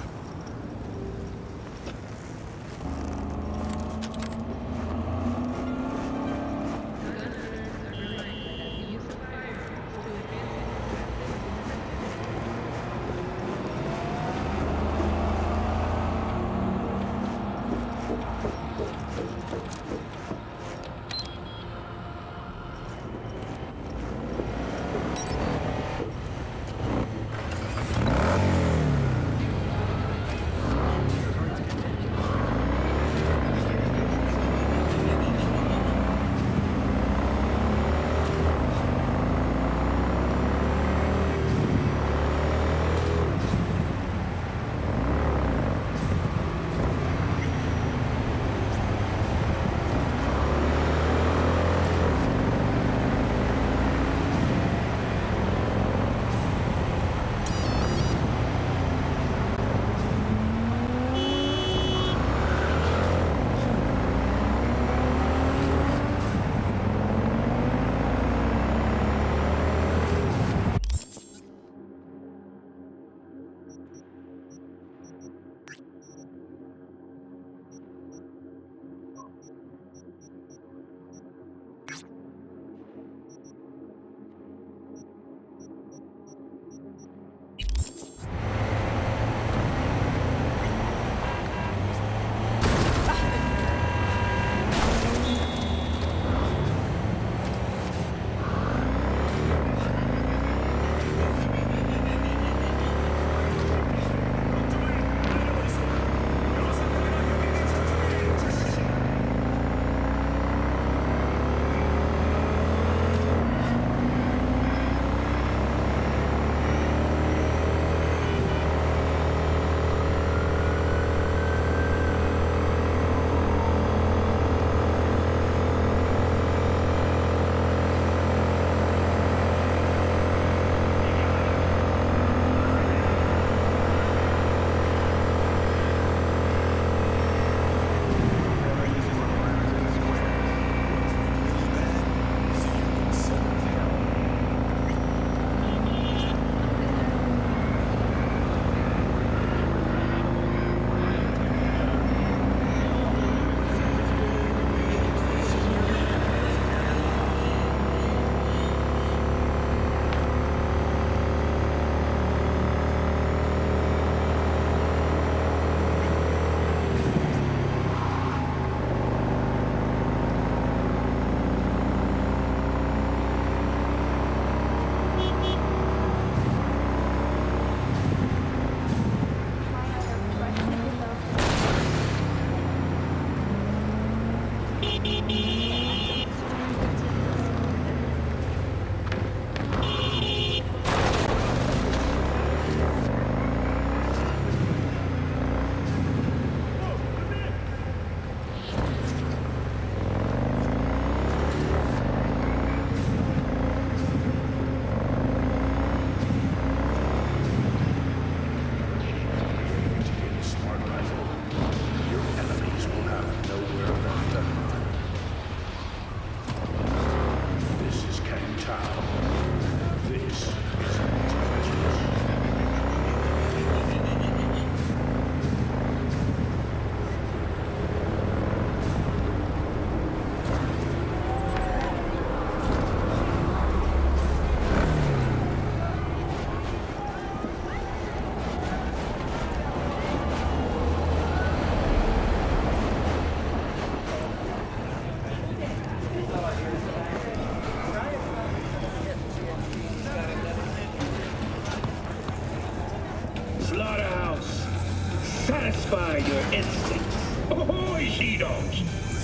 Satisfy your instincts. Ahoy, sea dogs!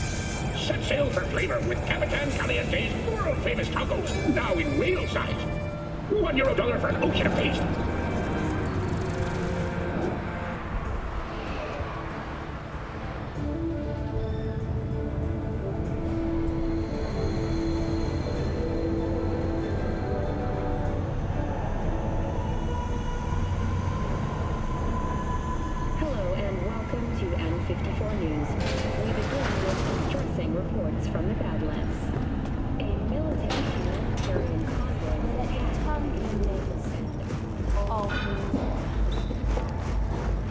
Set sail for flavor with Capitan Caliente's world-famous tacos, now in whale size. €1 for an ocean of taste. Hello and welcome to N54 News. We begin with distressing reports from the Badlands. A military humanitarian convoy that had all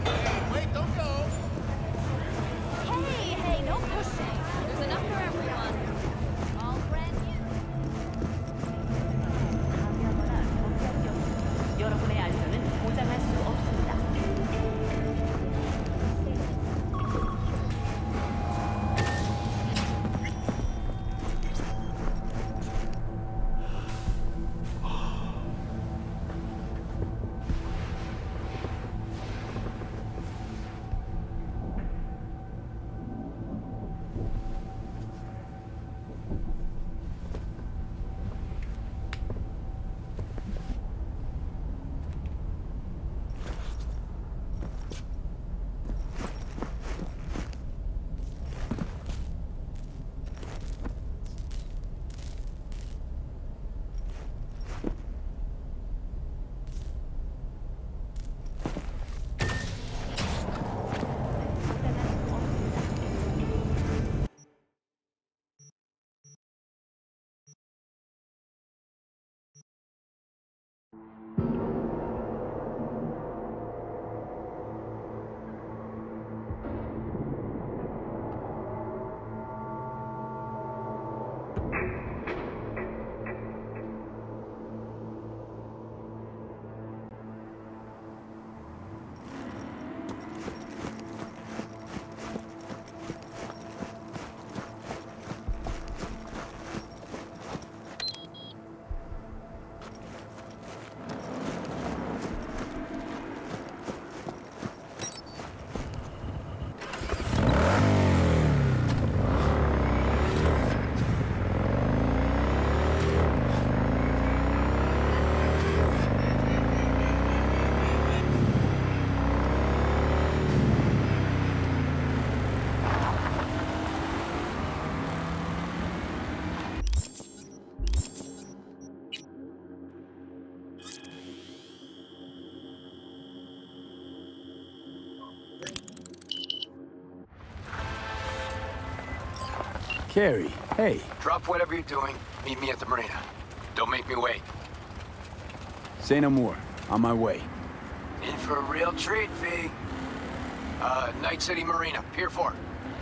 Carrie, hey. Drop whatever you're doing. Meet me at the marina. Don't make me wait. Say no more. On my way. In for a real treat, V. Night City Marina, Pier 4.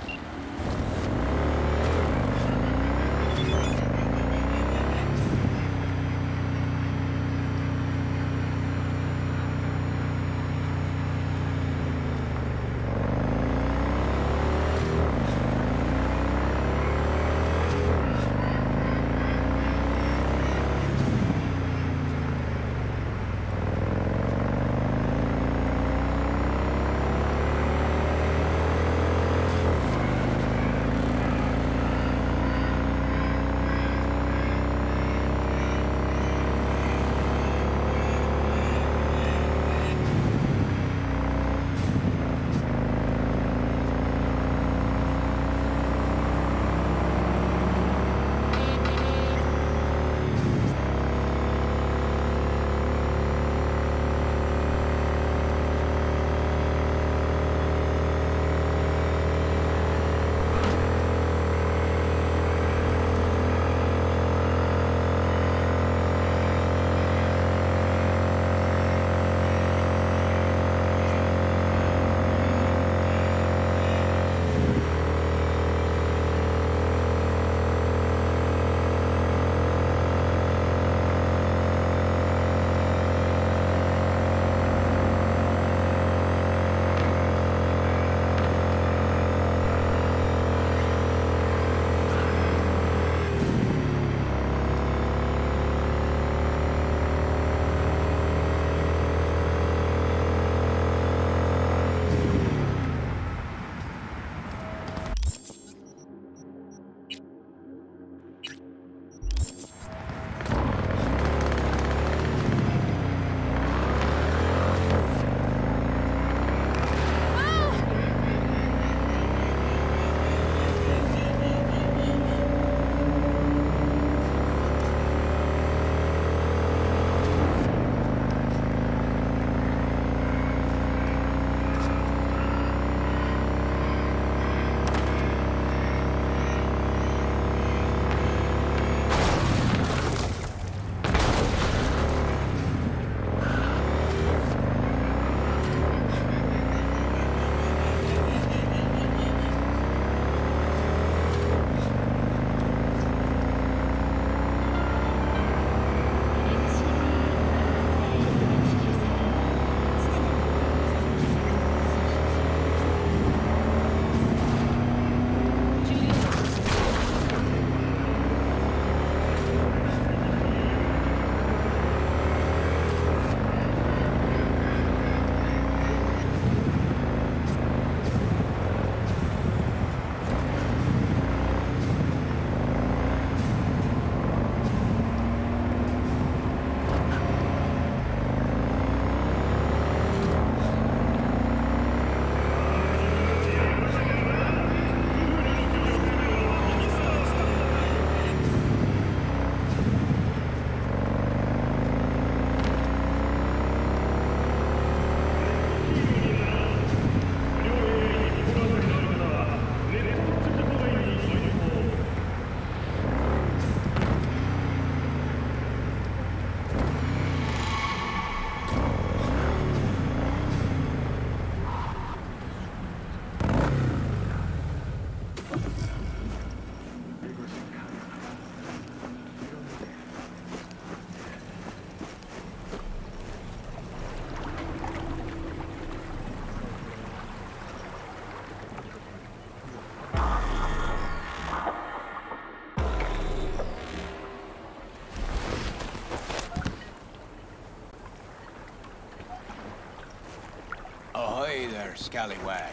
Ahoy there, scallywag.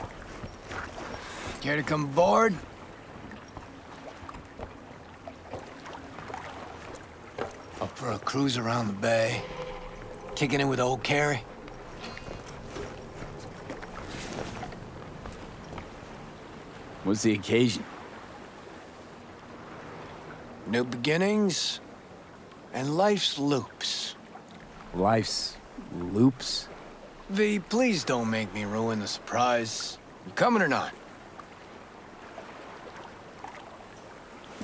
Care to come aboard? Up for a cruise around the bay? Kicking it with old Carrie? What's the occasion? New beginnings and life's loops. Life's loops? V, please don't make me ruin the surprise. You coming or not?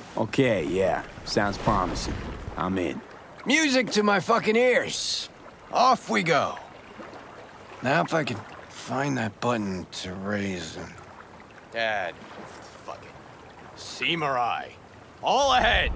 Okay, yeah. Sounds promising. I'm in. Music to my fucking ears. Off we go. Now if I can find that button to raise them. Dad, fuck it. Samurai. All ahead!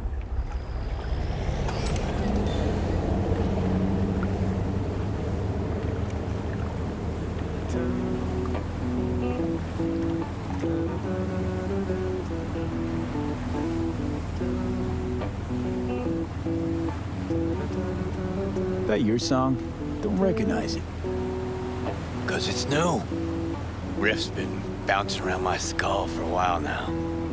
That your song? Don't recognize it. 'Cause it's new. Riff's been bouncing around my skull for a while now.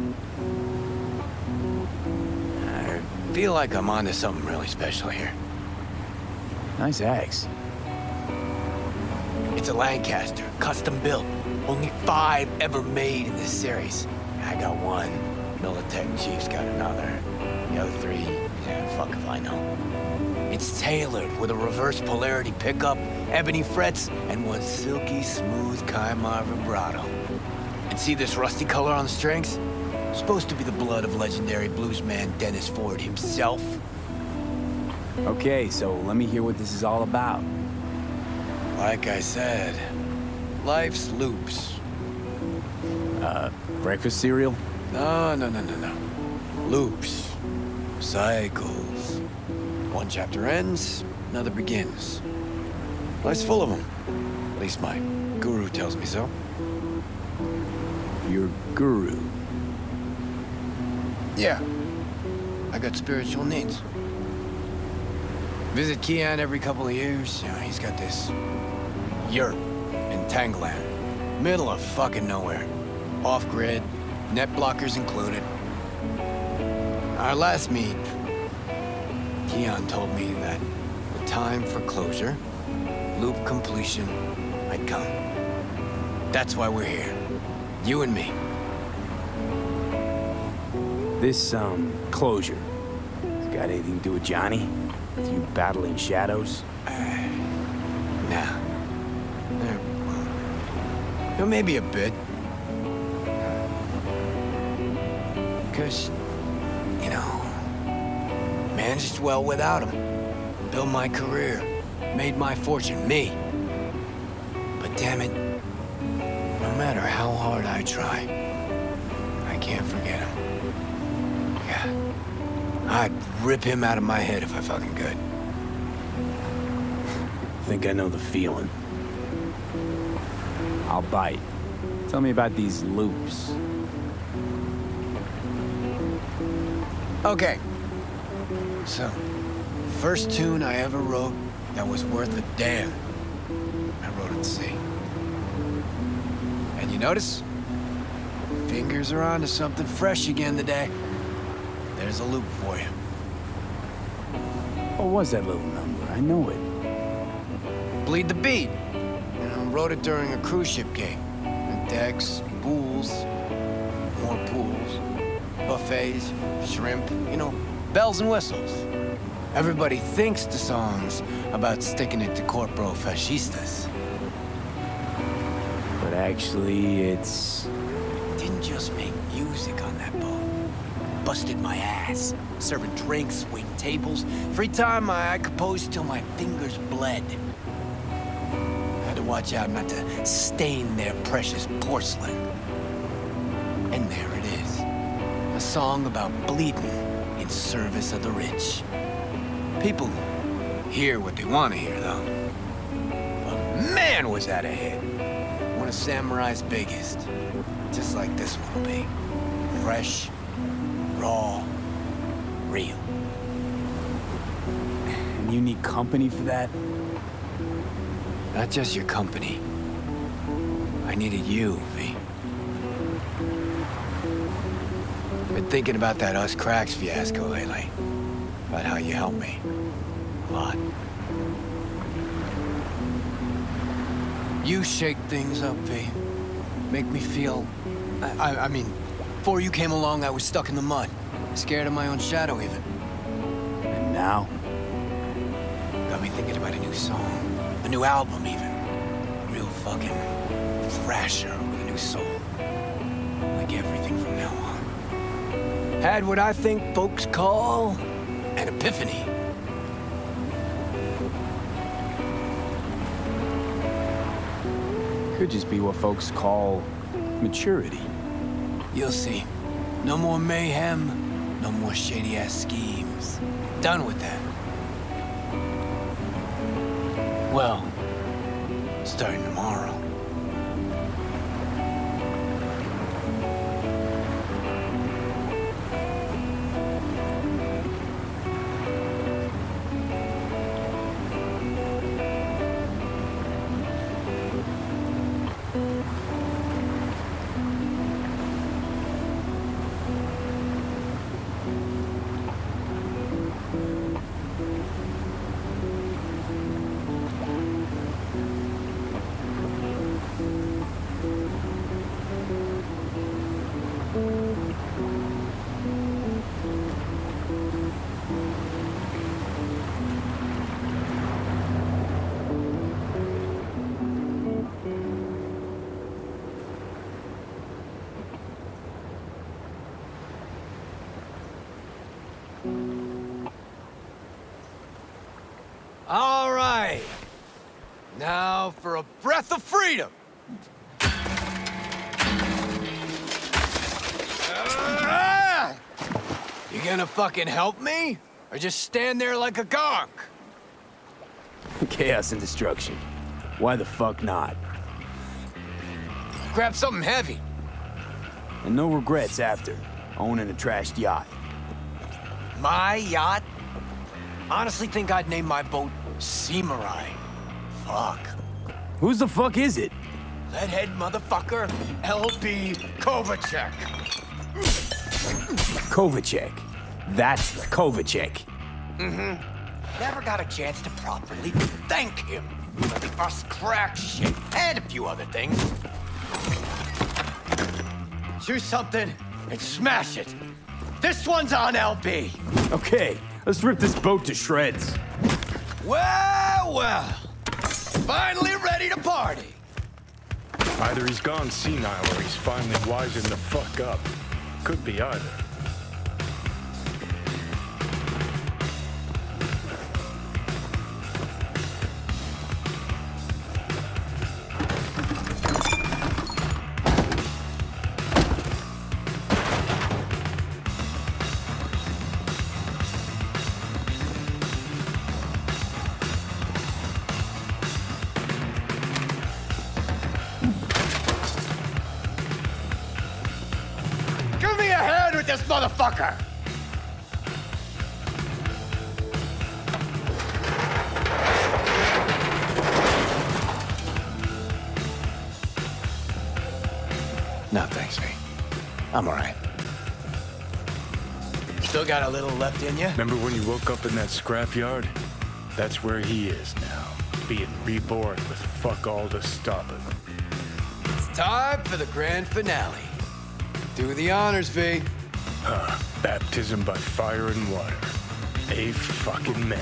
I feel like I'm onto something really special here. Nice axe. It's a Lancaster, custom built. Only 5 ever made in this series. I got one. Militech Chief's got another. The other 3, yeah, fuck if I know. It's tailored with a reverse polarity pickup, ebony frets, and one silky smooth Kaimar vibrato. And see this rusty color on the strings? Supposed to be the blood of legendary bluesman Dennis Ford himself. Okay, so let me hear what this is all about. Like I said, life's loops. Breakfast cereal? No. Loops. Cycles. One chapter ends, another begins. Life's full of them. At least my guru tells me so. Your guru? Yeah. I got spiritual needs. Visit Kian every couple of years. You know, he's got this yurt in Tangland. Middle of fucking nowhere. Off-grid, net blockers included. Our last meet, Kian told me that the time for closure, loop completion, had come. That's why we're here. You and me. This, closure. It's got anything to do with Johnny? With you battling shadows? Nah. Well, maybe a bit. Because, you know, managed well without him. Built my career. Made my fortune. Me. But damn it, no matter how hard I try, I can't forget him. Yeah. I'd rip him out of my head if I fucking could. Think I know the feeling. I'll bite. Tell me about these loops. Okay. So, first tune I ever wrote that was worth a damn, I wrote at sea. And you notice? Fingers are on to something fresh again today. There's a loop for you. What was that little number? I know it. Bleed the Beat. You know, wrote it during a cruise ship game. Decks, pools, more pools, buffets, shrimp, you know, bells and whistles. Everybody thinks the song's about sticking it to corporal fascistas. But actually, it's... Didn't just make music on that boat. Busted my ass. Serving drinks, waiting tables. Free time, I composed till my fingers bled. Had to watch out not to stain their precious porcelain. And there it is. A song about bleeding in service of the rich. People hear what they want to hear, though. But man, was that a hit. One of Samurai's biggest. Just like this one will be. Fresh, raw, real. And you need company for that? Not just your company. I needed you, V. Been thinking about that Us Cracks fiasco lately. About how you helped me. A lot. You shake things up, V. Make me feel... I mean, before you came along, I was stuck in the mud. Scared of my own shadow, even. And now? Got me thinking about a new song. A new album, even. A real fucking thrasher with a new soul. Like everything from now on. Had what I think folks call an epiphany. Could just be what folks call maturity. You'll see. No more mayhem, no more shady-ass schemes. Done with that. Well, starting tomorrow. All right. Now for a breath of freedom. You gonna fucking help me? Or just stand there like a gonk? Chaos and destruction. Why the fuck not? Grab something heavy. And no regrets after owning a trashed yacht. My yacht? Honestly think I'd name my boat Seamurai. Fuck. Whose the fuck is it? Leadhead motherfucker, L.B. Kovacek. Kovacek. That's Kovacek. Mm-hmm. Never got a chance to properly thank him for the us crack shit and a few other things. Choose something and smash it. This one's on LB. Okay, let's rip this boat to shreds. Well, well. Finally ready to party. Either he's gone senile or he's finally wising the fuck up. Could be either. This motherfucker! No, thanks, mate. I'm all right. Still got a little left in you? Remember when you woke up in that scrapyard? That's where he is now, being reborn with fuck all to stop him. It's time for the grand finale. Do the honors, V. Baptism by fire and water. A fucking man.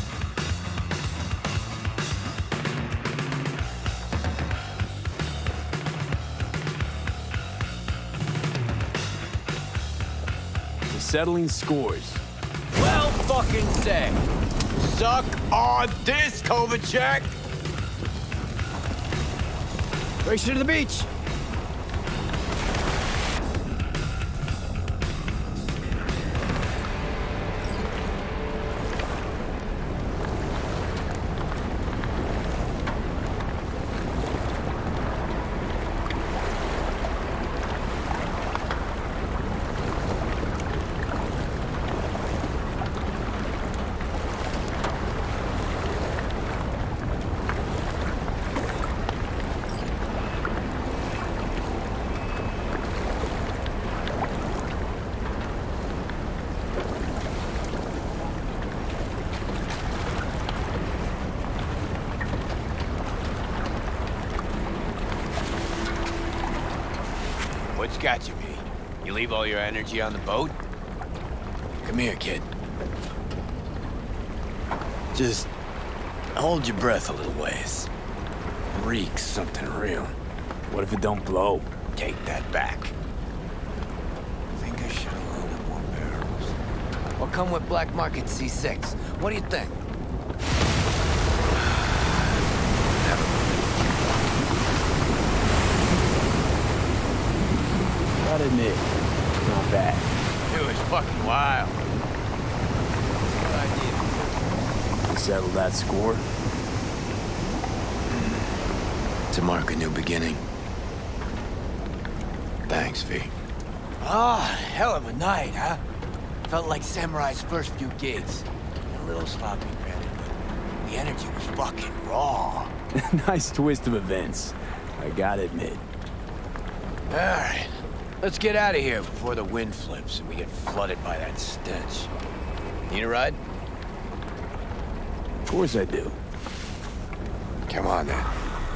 The settling scores. Well fucking said. Suck on this, Kovacek! Race you to the beach. What's got you, V? You leave all your energy on the boat? Come here, kid. Just hold your breath a little ways. Reeks something real. What if it don't blow? Take that back. Think I should have loaded more I'll come with Black Market C6. What do you think? Gotta admit, not bad. It was fucking wild. Good idea. Settle that score? To mark a new beginning. Thanks, V. Ah, hell of a night, huh? Felt like Samurai's first few gigs. A little sloppy, granted, but the energy was fucking raw. Nice twist of events, I gotta admit. All right, let's get out of here before the wind flips and we get flooded by that stench. Need a ride? Of course I do. Come on, then.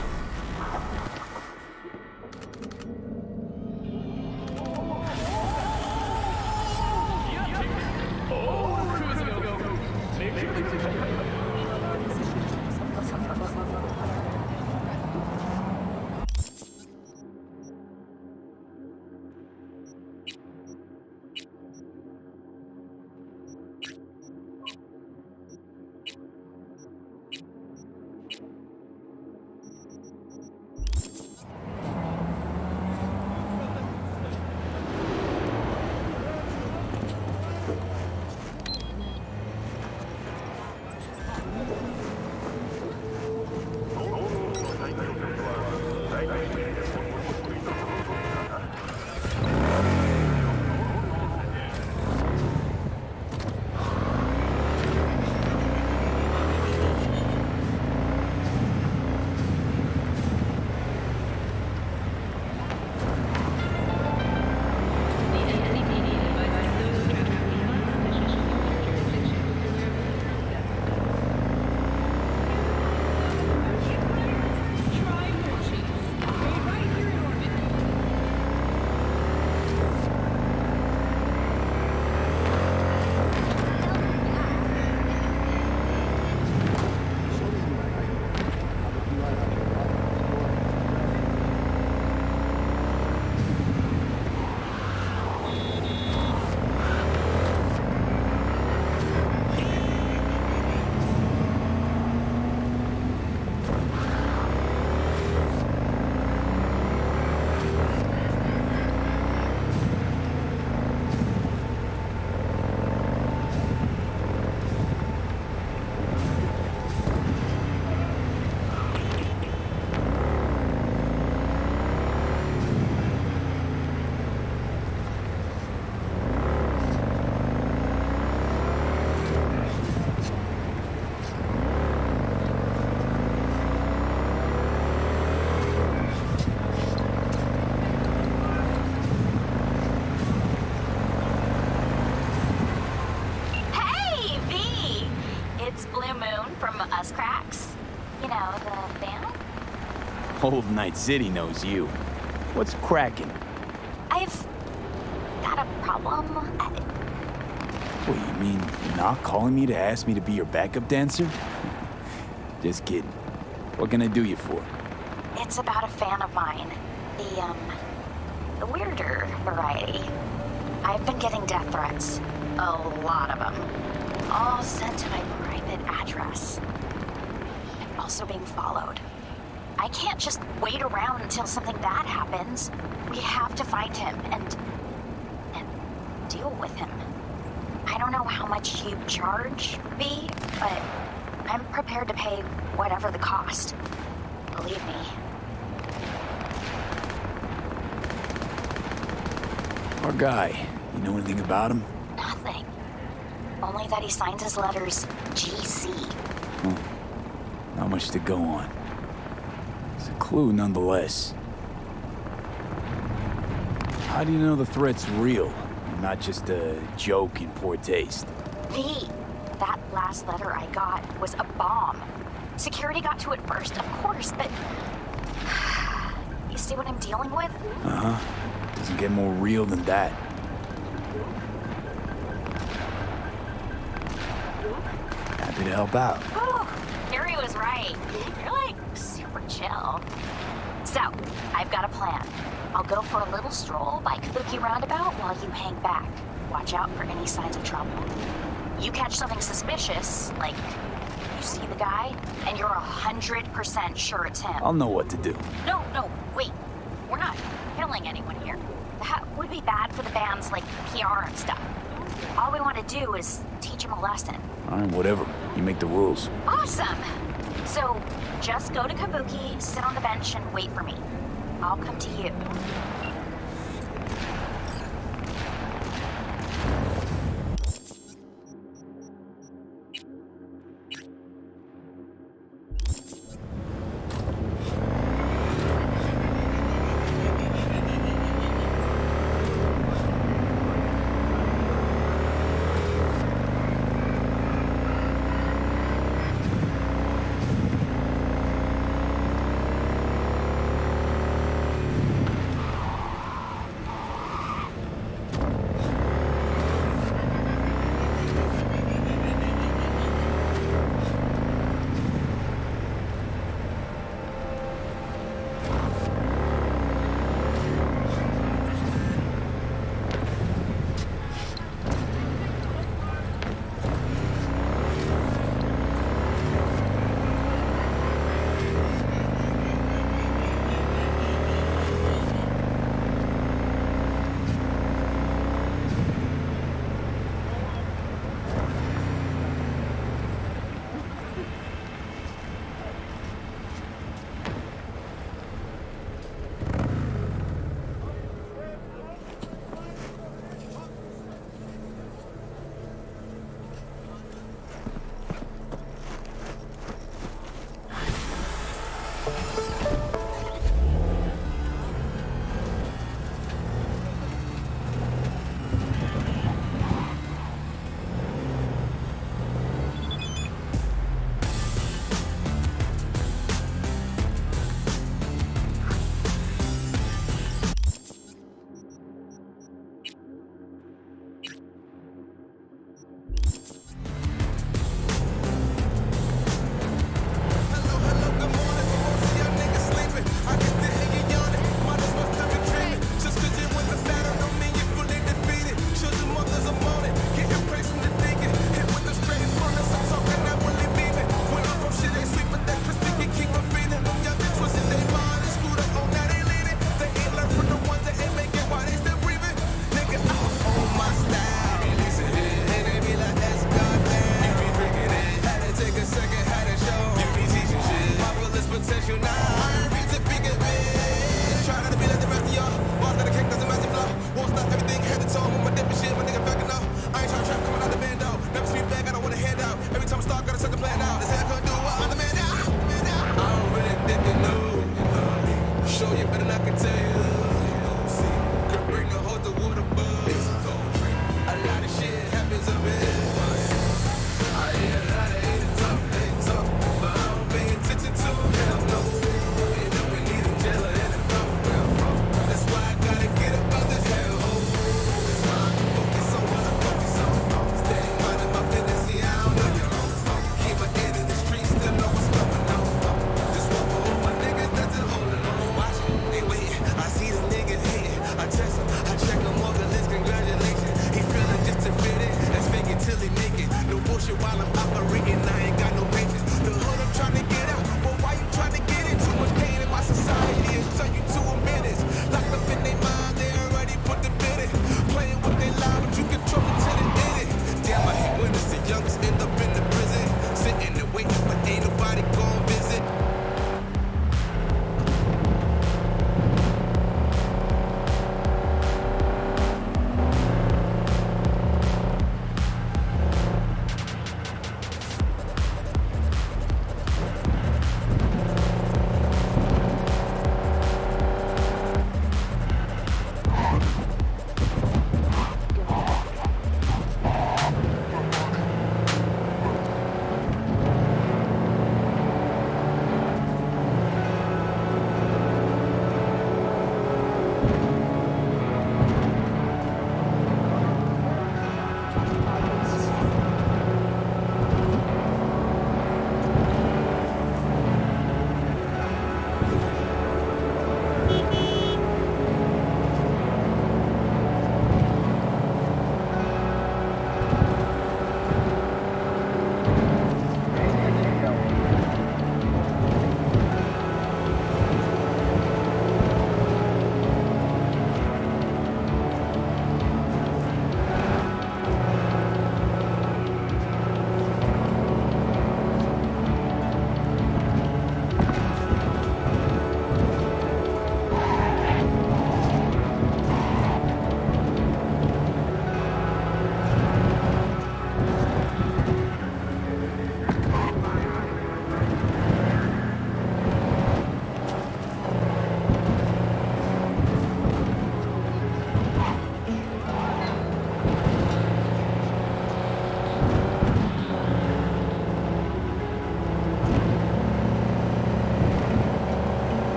Whole of Night City knows you. What's cracking? I've got a problem. What, you mean not calling me to ask me to be your backup dancer? Just kidding. What can I do you for? It's about a fan of mine. The weirder variety. I've been getting death threats. A lot of them. All sent to my private address. I'm also being followed. I can't just wait around until something bad happens. We have to find him and deal with him. I don't know how much you charge, V, but I'm prepared to pay whatever the cost. Believe me. Our guy, you know anything about him? Nothing. Only that he signs his letters GC. Not much to go on. It's a clue nonetheless. How do you know the threat's real, and not just a joke in poor taste? V, that last letter I got was a bomb. Security got to it first, of course, but... You see what I'm dealing with? Uh-huh. Doesn't get more real than that. Happy to help out. Oh, Harry was right. You're like super chill. So, I've got a plan. I'll go for a little stroll by Kabuki Roundabout while you hang back. Watch out for any signs of trouble. You catch something suspicious, like you see the guy, and you're 100% sure it's him. I'll know what to do. No, wait. We're not killing anyone here. That would be bad for the band's, like, PR and stuff. All we want to do is teach him a lesson. All right, whatever. You make the rules. Awesome! So, just go to Kabuki, sit on the bench, and wait for me. I'll come to you.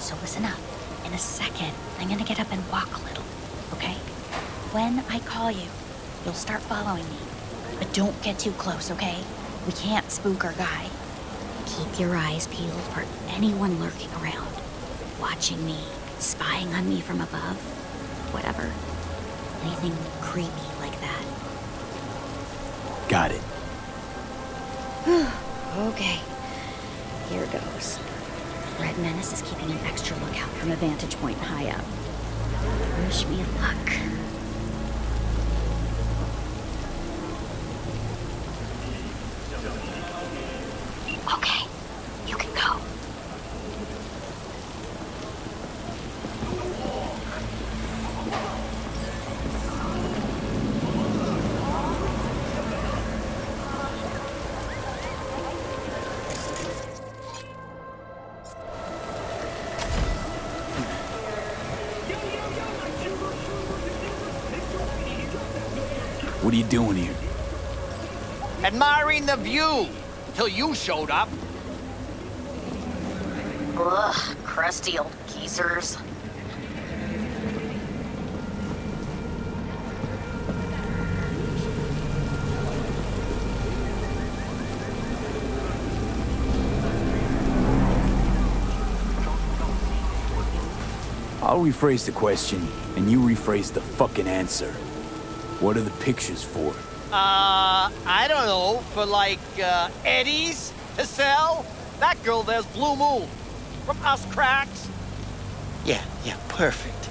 So listen up. In a second, I'm gonna get up and walk a little, okay? When I call you, you'll start following me. But don't get too close, okay? We can't spook our guy. Keep your eyes peeled for anyone lurking around, watching me, spying on me from above, whatever. Anything creepy like that. Got it. Okay, here goes. Red Menace is keeping an extra lookout from a vantage point high up. Wish me luck. Okay, you can go. What are you doing here? Admiring the view, till you showed up. Ugh, crusty old geezers. I'll rephrase the question, and you rephrase the fucking answer. What are the pictures for? I don't know, for like, Eddie's to sell? That girl there's Blue Moon. From us cracks. Yeah, perfect.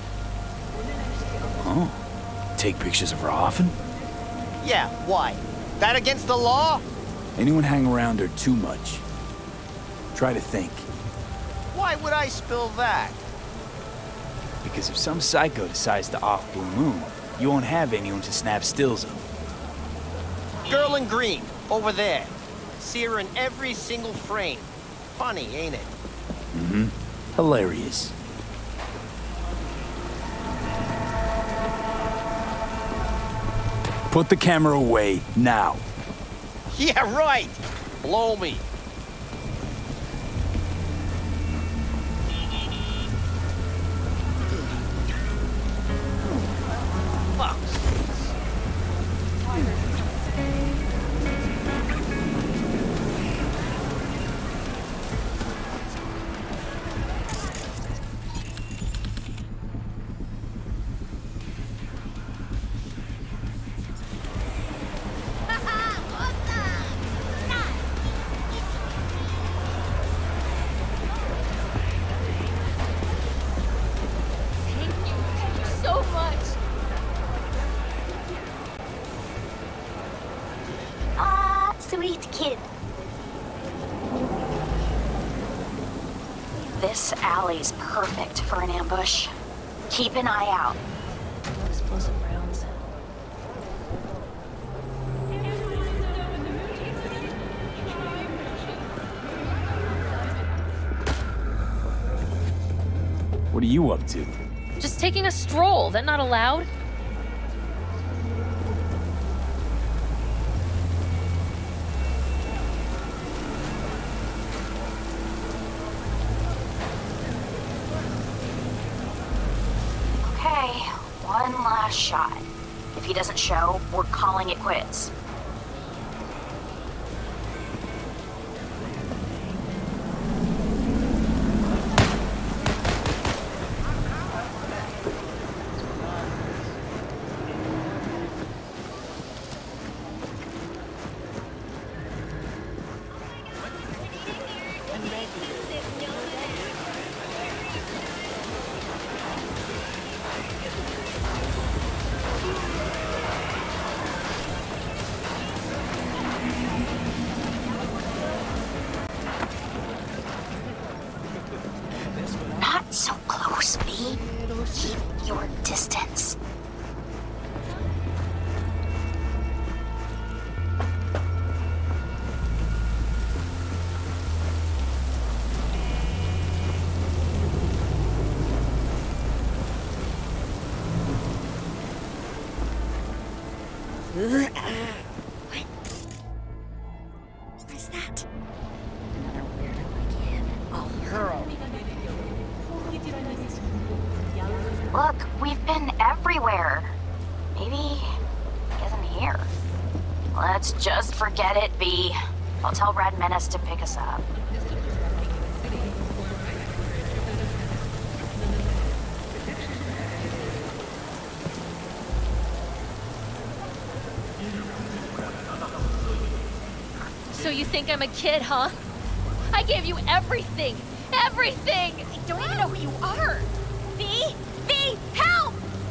Oh, take pictures of her often? Yeah, why? That against the law? Anyone hang around her too much? Try to think. Why would I spill that? Because if some psycho decides to off Blue Moon, you won't have anyone to snap stills of. Girl in green, over there. See her in every single frame. Funny, ain't it? Mm-hmm. Hilarious. Put the camera away, now. Yeah, right! Blow me. Sweet kid. This alley's perfect for an ambush. Keep an eye out. Explosive rounds. What are you up to? Just taking a stroll. That not allowed? Okay, one last shot. If he doesn't show, we're calling it quits. Not so close, V. Keep your distance. What's that? Another weirdo like him. I'll hurl. Look, we've been everywhere. Maybe he isn't here. Let's just forget it, V. I'll tell Red Menace to pick us up. So you think I'm a kid, huh? I gave you everything! Everything! I don't even know who you are! V! V! Help!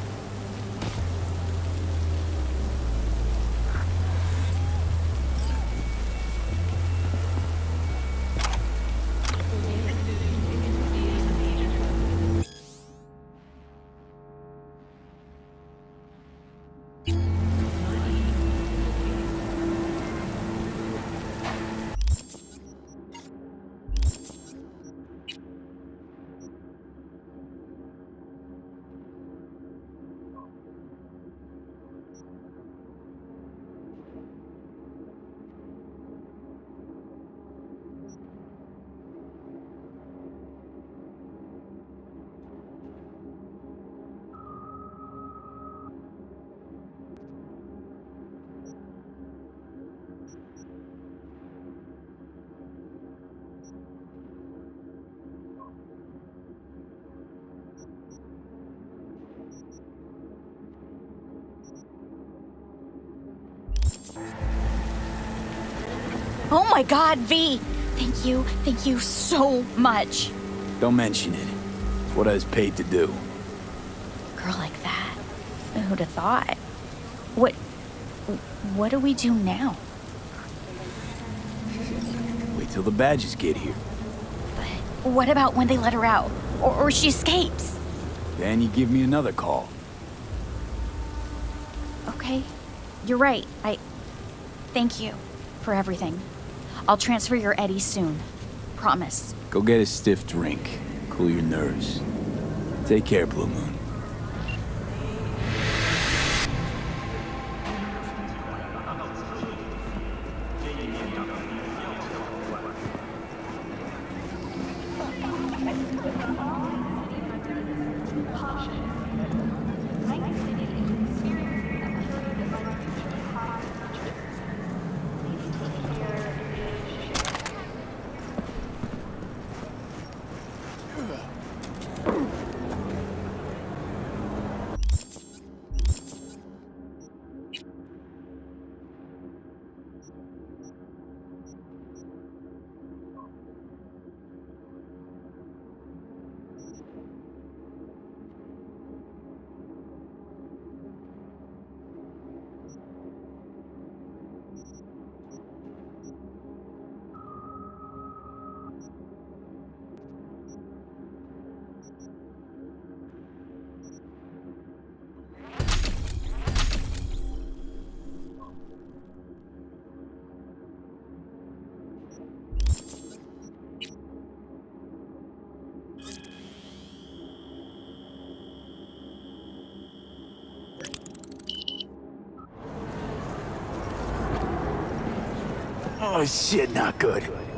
Oh my god, V! Thank you so much. Don't mention it. It's what I was paid to do. Girl like that. Who'd have thought? What do we do now? Wait till the badges get here. What about when they let her out? Or she escapes? Then you give me another call. Okay. You're right. Thank you for everything. I'll transfer your Eddie soon. Promise. Go get a stiff drink. Cool your nerves. Take care, Blue Moon. Oh shit, not good.